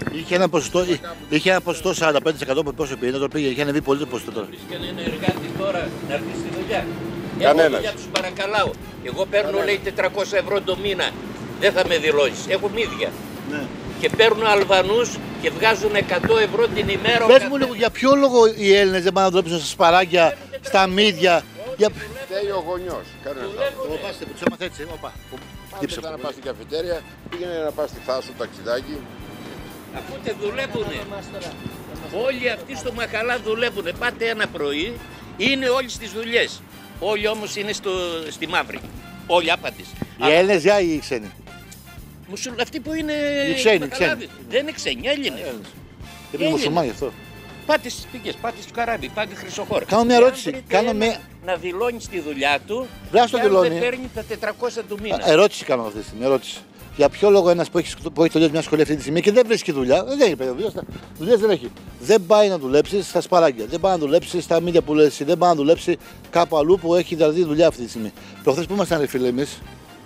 Είχε ένα ποσοστό, είχε ένα ποσοστό σαράντα πέντε τοις εκατό πόσο πήγε, τώρα πήγε, είχε ανεβεί πολύ το ποσοστό τώρα. Και αν είναι εργάτη τώρα να έρθει στη δουλειά. Κανένας. Εγώ δουλειά τους παρακαλάω. Εγώ παίρνω λέει τετρακόσια ευρώ το μήνα. Δεν θα με δηλώσεις. Έχω μύδια. Ναι. Και παίρνουν Αλβανούς και βγάζουν εκατό ευρώ την ημέρα. Πες μου λίγο, για ποιο λόγο οι Έλληνες δεν πάνε να δουλέψουν στα σπαράγγια, στα μύδια. Για... Φταίει ο γονιός. Κανένα άλλο. Πάστε, τους έμαθα έτσι, όπα. Άντε να πας στην καφετέρια, πήγαινε να πας στη Θάσο, ταξιδάκι. Αφού τε δουλεύουνε. Όλοι αυτοί στο Μαχαλά δουλεύουνε. Πάτε ένα πρωί, είναι όλοι στις δουλειές. Όλοι όμως είναι στο, στη μαύρη. Όλοι άπαντες. Οι Έλληνες για οι ξένοι. Μουσουλ, αυτοί που είναι οι ξένοι, ξένοι. Δεν είναι ξένοι, Έλληνες. Δεν είναι μουσουλμάνοι αυτό. Πάτε στις πηγές, πάτε στο καράβι, πάτε Χρυσοχώρα. Κάνω μια ερώτηση. Κάνω μια... Να δηλώνει τη δουλειά του. Βλάς το δηλώνει. Δεν παίρνει τα τετρακόσια του μήνα. Ερώτηση κάνω αυτή τη στιγμή. Ερώτηση. Για ποιο λόγο ένας που έχει, που έχει τελειώσει μια σχολή αυτή τη στιγμή και δεν βρίσκει δουλειά, δεν έχει παιδί, δουλειές δεν έχει. Δεν πάει να δουλέψει στα σπαράγγια, δεν πάει να δουλέψει στα μύδια που λες, δεν πάει να δουλέψει κάπου αλλού που έχει δηλαδή δουλειά αυτή τη στιγμή. Προχθές που ήμασταν ρε φίλε εμείς,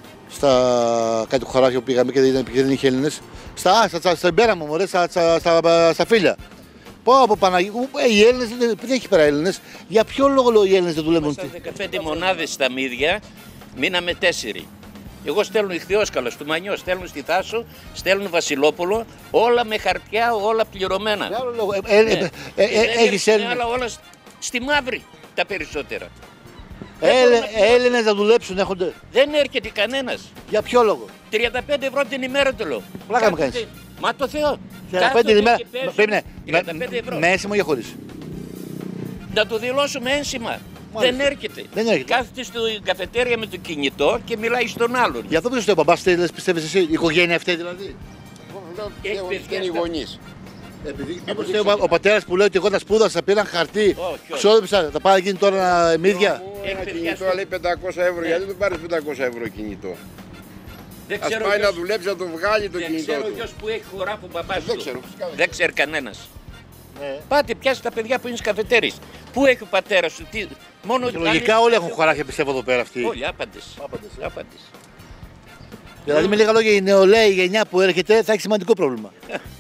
στα κάτι του χωράφια που πήγαμε και δεν, δεν είχε Έλληνες, στα, στα, στα, στα μπέρα μου, μωρέ, στα, στα, στα, στα φίλια. Πω από Παναγίου, οι Έλληνες δεν έχει πέρα Έλληνες. Για ποιο λόγο οι Έλληνες δεν δουλεύουν? Στα δεκαπέντε μονάδες στα μύδια, μείναμε τέσσερι. Εγώ στέλνω ηχθιόσκαλο του Μανιό, στέλνουν στη Θάσο, στέλνουν Βασιλόπουλο, όλα με χαρτιά, όλα πληρωμένα. Για άλλο λόγο. Ε, ε, ε, ε, έχεις Έλληνες. Αλλά όλα στη μαύρη τα περισσότερα. Έλληνες να δουλέψουν έχονται. Δεν έρχεται κανένας. Για ποιο λόγο? τριάντα πέντε ευρώ την ημέρα το λέω. Πλάκα μου κάνεις. Μα το Θεό. τριάντα πέντε την ημέρα. Πρέπει ευρώ. Με ένσημο ή χωρίς? Να το δηλώσουμε ένσημα. Δεν έρχεται. Δεν έρχεται. Κάθεται στην καφετέρια με το κινητό και μιλάει στον άλλον. Για αυτό που ο μπαμπάς θέλεις, πιστεύεις εσύ, η οικογένεια αυτή δηλαδή? Είναι οι γονείς. Επειδή ο πατέρας που λέει ότι εγώ τα σπούδασα, πήραν χαρτί, ξόδεψα, θα πάει να γίνει τώρα μύδια. Ένα κινητό λέει πεντακόσια ευρώ, γιατί δεν πάρεις πεντακόσια ευρώ κινητό? Ας πάει να δουλέψει να το βγάλει το κινητό του. Δεν ξέρω ποιος που έχει χωράφο ο μπαμπάς Δεν του. ξέρω. Δεν ξέρει κανένας. Πάτε πιάστε τα παιδιά που είναι στις καφετέρειες. Πού έχει ο πατέρας σου, τι... Μόνο λογικά όλοι έχουν χωράφια πιστεύω εδώ πέρα αυτοί. Όλοι, άπαντες. Άπαντες. Δηλαδή με λίγα λόγια η νεολαία, η γενιά που έρχεται θα έχει σημαντικό πρόβλημα.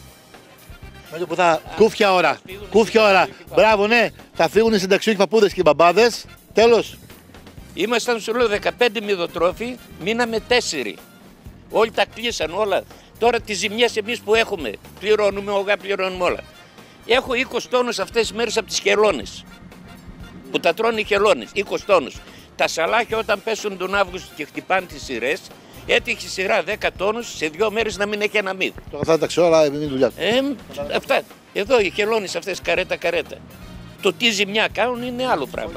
Με το που θα κούφια ώρα, κούφια ώρα. Μπράβο, ναι, θα φύγουν οι συνταξιούχοι παππούδες και οι μπαμπάδες. Τέλος. Ήμασταν σου λέω δεκαπέντε μηδοτρόφοι, μείναμε τέσσερι. Όλοι τα κλείσαν όλα. Τώρα τις ζημιές εμείς που έχουμε, πληρώνουμε, ογά πληρώνουμε όλα. Έχω είκοσι τόνους αυτές τις μέρες από τις χελώνες. Που τα τρώνε οι χελώνες, είκοσι τόνους. Τα σαλάχια όταν πέσουν τον Αύγουστο και χτυπάνε τις σειρές, έτυχε σειρά δέκα τόνους σε δύο μέρες να μην έχει ένα μύδι. Τώρα θα τα ξέρω, αλλά είναι δουλειά του. Ε, αυτά. Εδώ οι χελώνες αυτές καρέτα-καρέτα. Το τι ζημιά κάνουν είναι άλλο πράγμα.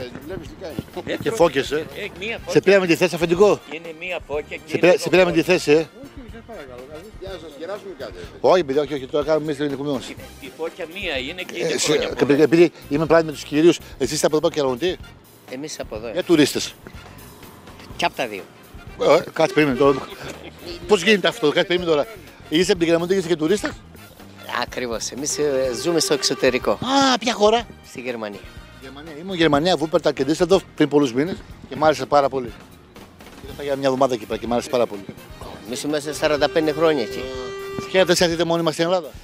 Και φώκες, ε. Σε πήραμε τη θέση αφεντικό. Είναι μία φώκια και σε, πήρα, σε πήραμε τη θέση, ε. Για να σας γεράσουμε κάτι. Όχι, παιδιά, όχι, όχι, τώρα κάνουμε εμείς το ελληνικό μας. Η φώκια μία είναι και Ε, είναι σε- χρόνια και- πολλά. Επειδή είμαι πράγματι με τους κυρίους, εσείς είστε από εδώ και Κεραυνοτή, Εμείς από εδώ. για τουρίστες. Και από τα δύο. Ε, Κάτσε περίμενε τώρα. Πώς γίνεται αυτό, κάτσε περίμενε τώρα. Είσαι από την Κεραυνοτή και είσαι και τουρίστας. Ακριβώς. Εμείς ε, ζούμε στο εξωτερικό. Α, ποια χώρα? Στη Γερμανία. Γερμανία. Ήμουν Γερμανία, Βούπερταλ και Ντίσσελντορφ πριν πολλούς μήνες και μ' άρεσε πάρα πολύ. Ήρθα για μια εβδομάδα εκεί πέρα και μ' άρεσε πάρα πολύ. Εμείς είμαστε σαράντα πέντε χρόνια εκεί. Σκέφτεσαι να έρθετε μόνιμα στην Ελλάδα.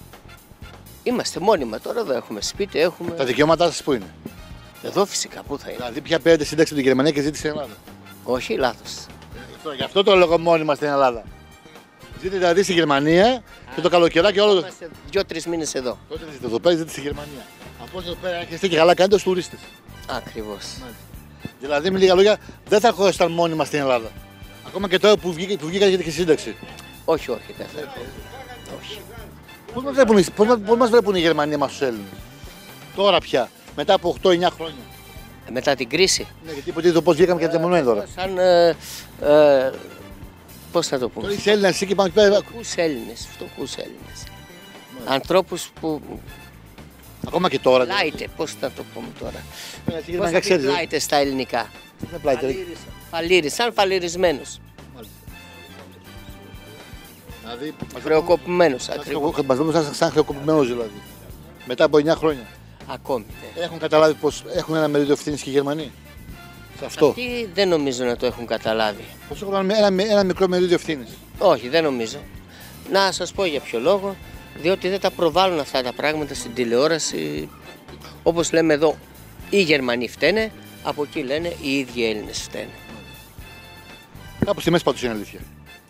Είμαστε μόνιμα τώρα εδώ. Έχουμε σπίτι, έχουμε. Τα δικαιώματά σας πού είναι? Εδώ φυσικά, πού θα είναι. Δηλαδή, πια πήρατε σύνταξη από την Γερμανία και ζείτε στην Ελλάδα. Όχι, λάθος. Αυτό- Γι' αυτό το λόγο μόνιμα στην Ελλάδα. Ζείτε δηλαδή στη Γερμανία και το καλοκαιράκι όλο. Είμαστε δύο-τρεις μήνες εδώ. Τότε ζείτε εδώ πέρα, ζείτε στη Γερμανία. Από όσο εδώ πέρα έρχεστε και καλά κάνετε ως τουρίστες. Ακριβώς. Δηλαδή, με λίγα λόγια, δεν θα ερχόσασταν μόνιμα στην Ελλάδα. Ακόμα και τώρα που βγήκα, που βγήκα γιατί και σύνταξη. Όχι, όχι, δεν θα. Όχι. Πώς μας βλέπουν, οι- πώς μας- πώς μας βλέπουν οι Γερμανοί μας τους Έλληνες. Τώρα πια, μετά από οκτώ εννιά χρόνια. Μετά την κρίση. Ναι, γιατί υποτίθεται πώς βγήκαμε και διαμονωμένοι τώρα. Σαν. Ε, ε, πώς θα το πούμε. Τώρα είσαι Έλληνας εσύ και πάμε εκεί πέρα. Φτωχούς Έλληνες. Φτωχούς Έλληνες. Ανθρώπους που. Ακόμα και τώρα. Πλάιτε, πώς θα το πούμε τώρα. Ε, εσύ Πώς να θα πει ξέρεις, ε. πλάιτε στα ελληνικά. Είναι πλάιτε, ρε. Φαλήρης, σαν φαλυρισμένος. Δηλαδή, Χρεοκοπημένος Μας ακριβώς. βλέπουν σαν, σαν χρεοκοπημένος δηλαδή. Μετά από εννιά χρόνια. Ακόμη. ναι. Έχουν καταλάβει πως έχουν ένα μερίδιο ευθύνης και οι Γερμανοί. Σε αυτό. Αυτοί δεν νομίζω να το έχουν καταλάβει. Πως έχουν ένα, ένα, ένα μικρό μερίδιο ευθύνης. Όχι, δεν νομίζω. Να σας πω για ποιο λόγο. Διότι δεν τα προβάλλουν αυτά τα πράγματα στην τηλεόραση. Όπως λέμε εδώ, οι Γερμανοί φταίνε, από εκεί λένε οι ίδιοι Έλληνες φταίνε. Κάπου στη μέση πάντως είναι αλήθεια.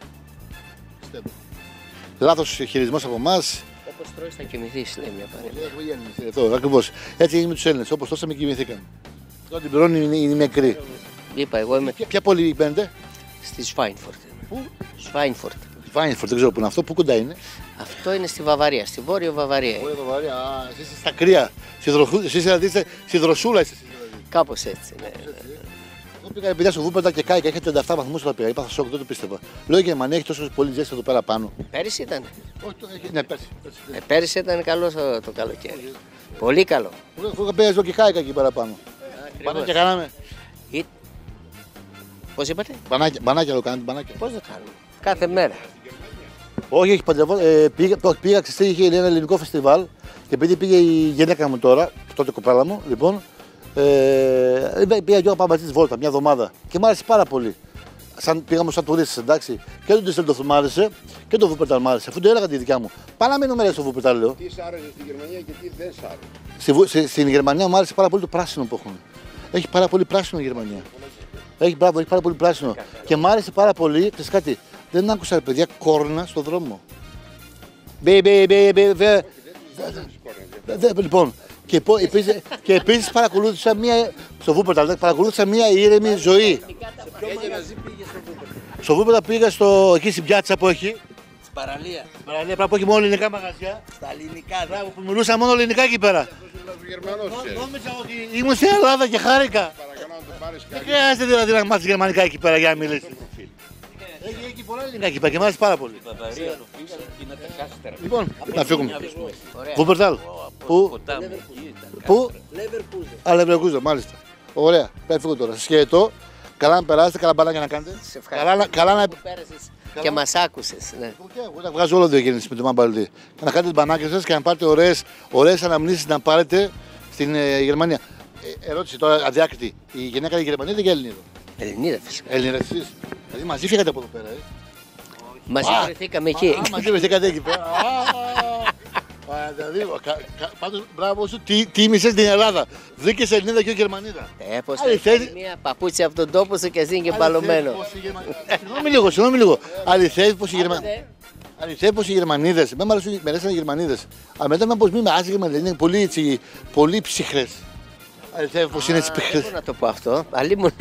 Λάθος χειρισμός από εμάς. Όπως τρώεις θα κοιμηθείς, λέει μια παρέμβαση. Αυτό ακριβώς. Έτσι έγινε με τους Έλληνες. Όπως τόσαμε κοιμηθήκαμε. Τώρα την πληρώνει είναι, είναι μικρή. Είπα, εγώ είμαι. Ποια, ποια πόλη μπαίνετε? Στη Σφάινφορτ. Πού? Σφάινφορτ. Σφάινφορτ, δεν ξέρω πού είναι αυτό. Πού κοντά είναι? Αυτό είναι στη Βαβαρία, στη Βόρειο Βαβαρία. Βόρειο Βαβαρία. Α, εσείς είστε στα κρύα. Εσείς δηλαδή είστε στη δροσούλα. Είστε. Κάπως έτσι, ναι. Εγώ πήγα παιδιά στο Βούπερταλ και κάηκα. Είχε τριάντα επτά βαθμούς όταν πήγα. Είπα θα σοκ, δεν το πίστευα. Λέω η Γερμανία έχει τόσο πολύ ζέστη εδώ πέρα πάνω. Πέρυσι ήταν. Όχι, ναι, πέρσι. Ε, πέρυσι ήταν καλό το, το καλοκαίρι. Πολύ καλό. Εγώ πήγα εδώ και κάηκα εκεί πέρα πάνω. Μπανάκια κάναμε. Ή... Πώς είπατε? Μπανάκια, μπανάκια το κάνετε, μπανάκια. Πώς το κάνουμε? Κάθε μέρα. Όχι, έχει παντρευό. Ε, πήγα, πήγα ξεστή, είχε ένα ελληνικό φεστιβάλ και επειδή πήγε η γυναίκα μου τώρα, τότε κοπέλα μου, λοιπόν, ε, πήγα και εγώ πάμε τη βόλτα μια εβδομάδα και μου άρεσε πάρα πολύ. Σαν, πήγαμε σαν τουρίστες, εντάξει. Και το Ντισέλντορφ μου άρεσε και το Βούπερταλ μου άρεσε. Αφού το έλεγα τη δικιά μου. Πάμε να μείνουμε στο Βούπερταλ, λέω. Τι σ' άρεσε στη Γερμανία και τι δεν σ' άρεσε? Στη, στη, στην Γερμανία μου άρεσε πάρα πολύ το πράσινο που έχουν. Έχει πάρα πολύ πράσινο η Γερμανία. Έχει, μπράβο, έχει πάρα πολύ πράσινο. Και μου άρεσε πάρα πολύ, ξέρεις κάτι, δεν άκουσα ρε παιδιά κόρνα στον δρόμο. Μπε, μπε, μπε, μπε, μπε. Λοιπόν, και, και επίσης παρακολούθησα μία, στο Βούπερταλ, παρακολούθησα μία ήρεμη ζωή. Στο Βούπερταλ πήγα στο, εκεί στην πιάτσα που έχει. Στην παραλία. Στην παραλία που έχει μόνο ελληνικά μαγαζιά. Στα ελληνικά. Μπράβο, που μιλούσα μόνο ελληνικά εκεί πέρα. Νόμιζα ότι ήμουν στην Ελλάδα και χάρηκα. Δεν χρειάζεται δηλαδή να μάθεις γερμανικά εκεί πέρα για να μιλήσεις. Έχει πολλά ελληνικά εκεί πέρα και μ' άρεσε πάρα πολύ. Λοιπόν, να φύγουμε. Βούπερταλ. Πού? Πού? Α, Λεβερκούζεν, μάλιστα. Ωραία, πρέπει φύγω τώρα. Σας χαιρετώ. Καλά να περάσετε, καλά μπανάκια να κάνετε. Καλά να... Και μας άκουσες, ναι. Εγώ τα βγάζω όλο διακίνηση με το Μαμπαλτί. Να κάνετε τις μπανάκια σας και να πάρετε ωραίες, ωραίες αναμνήσεις να πάρετε στην ε, Γερμανία. Ε, ερώτηση τώρα αδιάκριτη. Η γυναίκα είναι Γερμανίδα ή Ελληνίδα? Ελληνίδα φυσικά. Ελληνίδα εσείς. Δηλαδή μαζί φύγατε από εδώ πέρα, ε. Μαζί βρεθήκαμε εκεί. Α, μαζί βρεθήκατε εκεί πέρα. Πάντως μπράβο σου, τίμησες την Ελλάδα. Βρήκες Ελληνίδα και όχι Γερμανίδα. Ε, πως θα έχει μια παπούτσια από τον τόπο σου και εσύ και παλωμένο. Συγγνώμη λίγο, συγγνώμη λίγο. Αληθεύει πως οι Γερμανίδες. Αληθεύει πως οι Γερμανίδες, με αρέσουν οι Γερμανίδες. Αλλά μετά με πως μη με άσχημα, δεν είναι πολύ, έτσι, πολύ ψυχρές. Αληθεύει πως είναι έτσι ψυχρές. Δεν μπορώ να το πω αυτό, αλλήμον.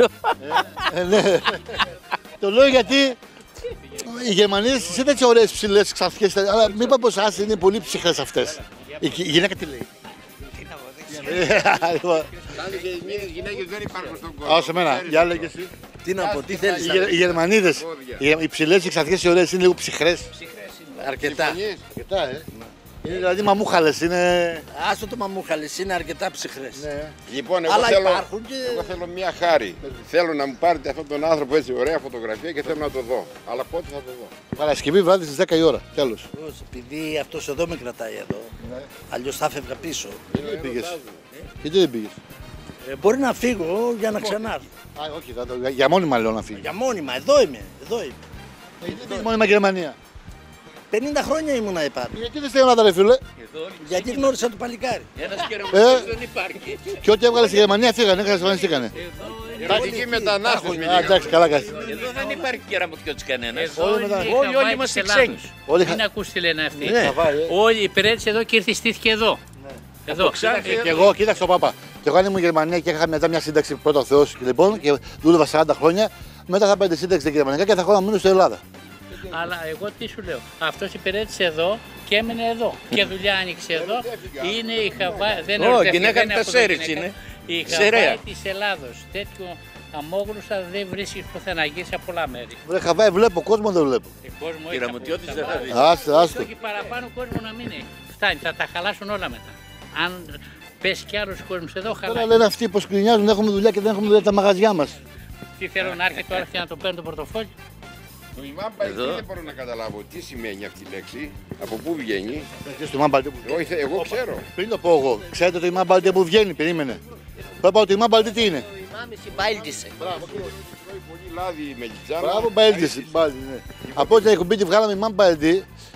Το λέω γιατί οι Γερμανίδες είναι έτσι ωραίες ψηλές ξαφιές, αλλά μην είπα πως άσχημα είναι πολύ ψυχρές αυτές. Η γυναίκα τι λέει? Γυναίκες δεν υπάρχουν στον κόσμο. Άσε μένα, για λέγε εσύ. Τι να πω, τι θέλεις? Οι Γερμανίδες, οι ψηλές και ξαφιές οι ωραίες είναι λίγο ψυχρές. Αρκετά. Αρκετά, ε. Είναι δηλαδή μαμούχαλες, είναι... Άστο το μαμούχαλες, είναι αρκετά ψυχρές. Ναι. Λοιπόν, εγώ, αλλά θέλω, υπάρχουν και... εγώ θέλω μια χάρη. Θέλω να μου πάρετε αυτόν τον άνθρωπο έτσι, ωραία φωτογραφία και θέλω να το δω. Αλλά πότε θα το δω? Παρασκευή βράδυ στις δέκα η ώρα, τέλος. Επειδή αυτός εδώ με κρατάει εδώ, ναι. Αλλιώς θα φεύγα πίσω. Γιατί δεν πήγες? Γιατί δεν πήγες? Ε, μπορεί να φύγω για να ξανάρθω. Α, όχι, θα το, για μόνιμα λέω να φύγει. Για μόνιμα, εδώ είμαι, εδώ είμαι. Ε, γιατί δεν μόνιμα Γερμανία? πενήντα χρόνια ήμουνα επάνω. Γιατί δεν στην Ελλάδα ρε φίλε? Γιατί γνώρισα το παλικάρι. Ένας κεραμικός δεν υπάρχει. Και ό,τι έβγαλε στη Γερμανία φύγανε, εξαφανιστήκανε. Τακτική μετανάστες. Εντάξει, καλά κάτσε. Εδώ δεν υπάρχει κεραμικός κανένας. Όλοι, όλοι είμαστε ξένοι. Μην ακούς τι λένε αυτοί. Όλοι υπηρέτησε εδώ και ήρθε στήθηκε εδώ. Εδώ. Και εγώ, κοίταξε τον Πάπα. Και εγώ αν ήμουν Γερμανία και είχα μετά μια σύνταξη πρώτο Θεός λοιπόν και δούλευα σαράντα χρόνια, μετά θα πάει τη σύνταξη στην Γερμανία και θα έχω να μείνω στην Ελλάδα. Αλλά εγώ τι σου λέω, αυτός υπηρέτησε εδώ και έμεινε εδώ. Και δουλειά άνοιξε εδώ. Είναι η Χαβάη. Δεν είναι γυναίκα με τεσσέρις είναι. Η Χαβάη της Ελλάδος. Τέτοιο αμόγλωσσα δεν βρίσκεις πουθενά, γύρεις από πολλά μέρη. Βρε Χαβάη, βλέπω κόσμο, δεν βλέπω. Κόσμο Κυραμωτιώτης δεν θα δεις. Άστε, άστε. Όχι παραπάνω κόσμο να μην έχει. Φτάνει, θα τα χαλάσουν όλα μετά. Αν πέσει κι άλλος κόσμος εδώ, χαλάει. Τώρα λένε αυτοί πως γκρινιάζουν, δεν έχουμε δουλειά και δεν έχουμε δουλειά τα μαγαζιά μας. Τι θέλω να έρχεται τώρα και να το παίρνει το πορτοφόλι. Το Ιμάμπαλτί δεν μπορώ να καταλάβω τι σημαίνει αυτή η λέξη, από πού βγαίνει. Όχι, εγώ ξέρω. Πριν το πω εγώ, ξέρετε το Ιμάμπαλτί που βγαίνει, περίμενε. Θα πάω το Ιμάμπαλτί τι είναι. Το Ιμάμιση Μπάιλτισε. Μπράβο, πολύ λάδι με λιτζάνα. Μπράβο, Μπάιλτισε. Από ό,τι την εκπομπή τη βγάλαμε Ιμάμπαλτί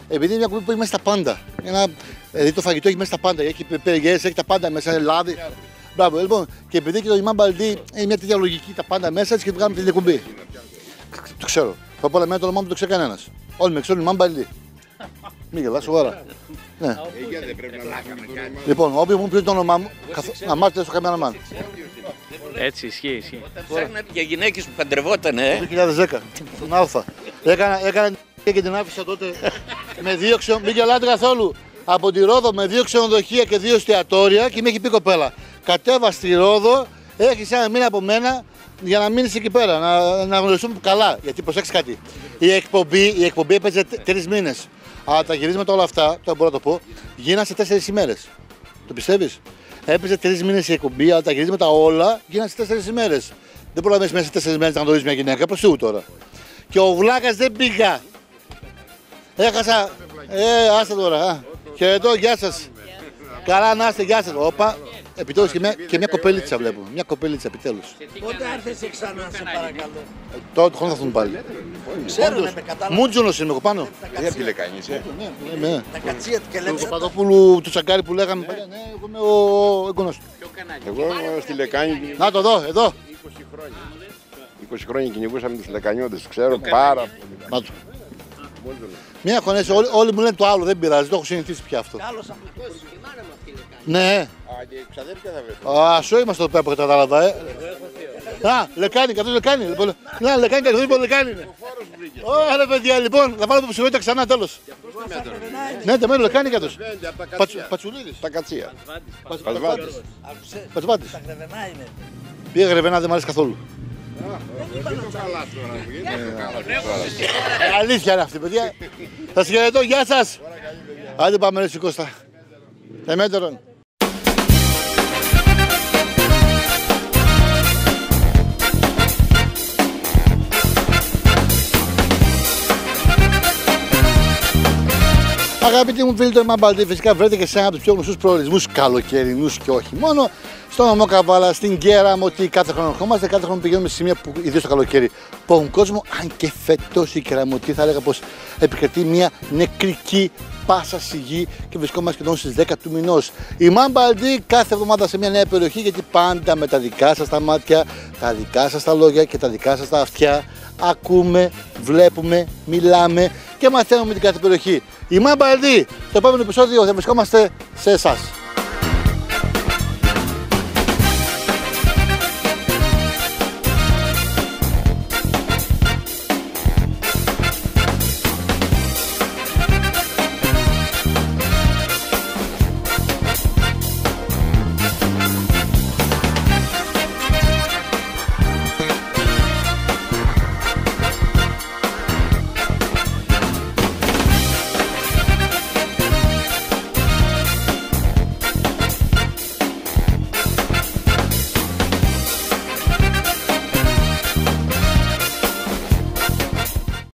Επειδή είναι μια κουμπί που έχει μέσα στα πάντα. Ένα, δηλαδή το φαγητό έχει μέσα στα πάντα. Έχει περγές, έχει τα πάντα μέσα, λάδι. Μπράβο, λοιπόν. Και επειδή και το Imam Baldi έχει μια τέτοια λογική τα πάντα μέσα της και του κάνουμε τέτοια κουμπί. Το ξέρω. Θα πω όλα μένα το όνομά μου το ξέρει κανένας. Όλοι με ξέρουν Imam Baldi. Μην γελάς, σοβαρά. Ναι. Λοιπόν, όποιον μου πει το όνομά μου, να μάθετε στο καμεραμάν. Έτσι, ισχύει, ισχύει. Ψάχνατε για γυναίκες που παντρευόταν, ε. Το δύο χιλιάδες δέκα, τον Αλφα. Έκανα, έκανα και την άφησα τότε με δύο ξενο... Μην γελάτε καθόλου. Από τη Ρόδο με δύο ξενοδοχεία και δύο εστιατόρια και με έχει πει κοπέλα. Κατέβα στη Ρόδο, έχεις ένα μήνα από μένα για να μείνεις εκεί πέρα, να, να γνωριστούμε καλά. Γιατί προσέξτε κάτι. Η εκπομπή, η εκπομπή έπαιζε τρεις μήνες. Αλλά τα γυρίσματα όλα αυτά, τώρα μπορώ να το πω, γίνανε σε τέσσερις ημέρες. Το πιστεύεις? Έπαιζε τρεις μήνες η εκπομπή, αλλά τα γυρίσματα όλα γίνανε σε τέσσερις ημέρες. Δεν προλαβαίνεις μέσα σε τέσσερις ημέρες να γνωρίσεις μια γυναίκα, προς Θεού τώρα. Και ο Βλάκας δεν πήγα. Έχασα. Ε, άστε τώρα. Α. Χαιρετώ, γεια σας. Καλά να είστε, γεια σας. Όπα. Επιτέλους και μια, και μια κοπελίτσα βλέπω. Μια κοπελίτσα επιτέλους. Πότε έρθεσαι ξανά, σε παρακαλώ? Τώρα το χρόνο θα έρθουν πάλι. Ξέρω, με κατάλαβα. Μούτζουνος είμαι εγώ πάνω. Δεν από τη Λεκάνη, είσαι. Τα κατσία του και λέμε. Του Παπαδόπουλου, του Τσαγκάρη που λέγαμε. Ναι, εγώ είμαι ο εγγονός του. Εγώ στη Λεκάνη. Να το δω, εδώ. είκοσι χρόνια κυνηγούσαμε τους Λεκανιώτες, ξέρω πάρα πολύ. Να το. Μια χωνέση, όλοι, όλοι μου λένε το άλλο, δεν πειράζει, το έχω συνηθίσει πια αυτό. Ναι. Α, και ξαδέρφια θα βρεθούν. Α, σου είμαστε εδώ πέρα που κατάλαβα, ε. Α, Λεκάνη, καθώς Λεκάνη. Λοιπόν, να, Λεκάνη, καθώς λοιπόν Λεκάνη είναι. Ωραία, παιδιά, λοιπόν, θα βάλω ψυχότητα ξανά, τέλος. Ναι, τεμένο Λεκάνη καθώς. Πατσουλίδης. Τα κατσία. Πατσβάτης. Πατσβάτης. Τα Γρεβενά είναι. Πήγα Γρεβενά, δεν μ' αρέσει καθόλου. Αλήθεια είναι αυτή, παιδιά. Σας χαιρετώ, γεια σας. Άντε πάμε ρε Κώστα. Εμέτερον. Αγαπητοί μου φίλοι, το Imam Baldi φυσικά βρέθηκε και σε ένα από τους πιο γνωστούς προορισμούς καλοκαιρινούς και όχι μόνο. Στο νομό Καβάλα, στην Κέραμο, ότι κάθε χρόνο ερχόμαστε, κάθε χρόνο πηγαίνουμε σε σημεία που ιδίως το καλοκαίρι που έχουν κόσμο. Αν και φέτος η Κεραμωτή θα έλεγα πως επικρατεί μια νεκρική πάσα σιγή και βρισκόμαστε σχεδόν στις δέκα του μηνός. Imam Baldi κάθε εβδομάδα σε μια νέα περιοχή, γιατί πάντα με τα δικά σας τα μάτια, τα δικά σας τα λόγια και τα δικά σας τα αυτιά ακούμε, βλέπουμε, μιλάμε και μαθαίνουμε την κάθε περιοχή. Imam Baldi, στο επόμενο επεισόδιο θα βρισκόμαστε σε εσάς.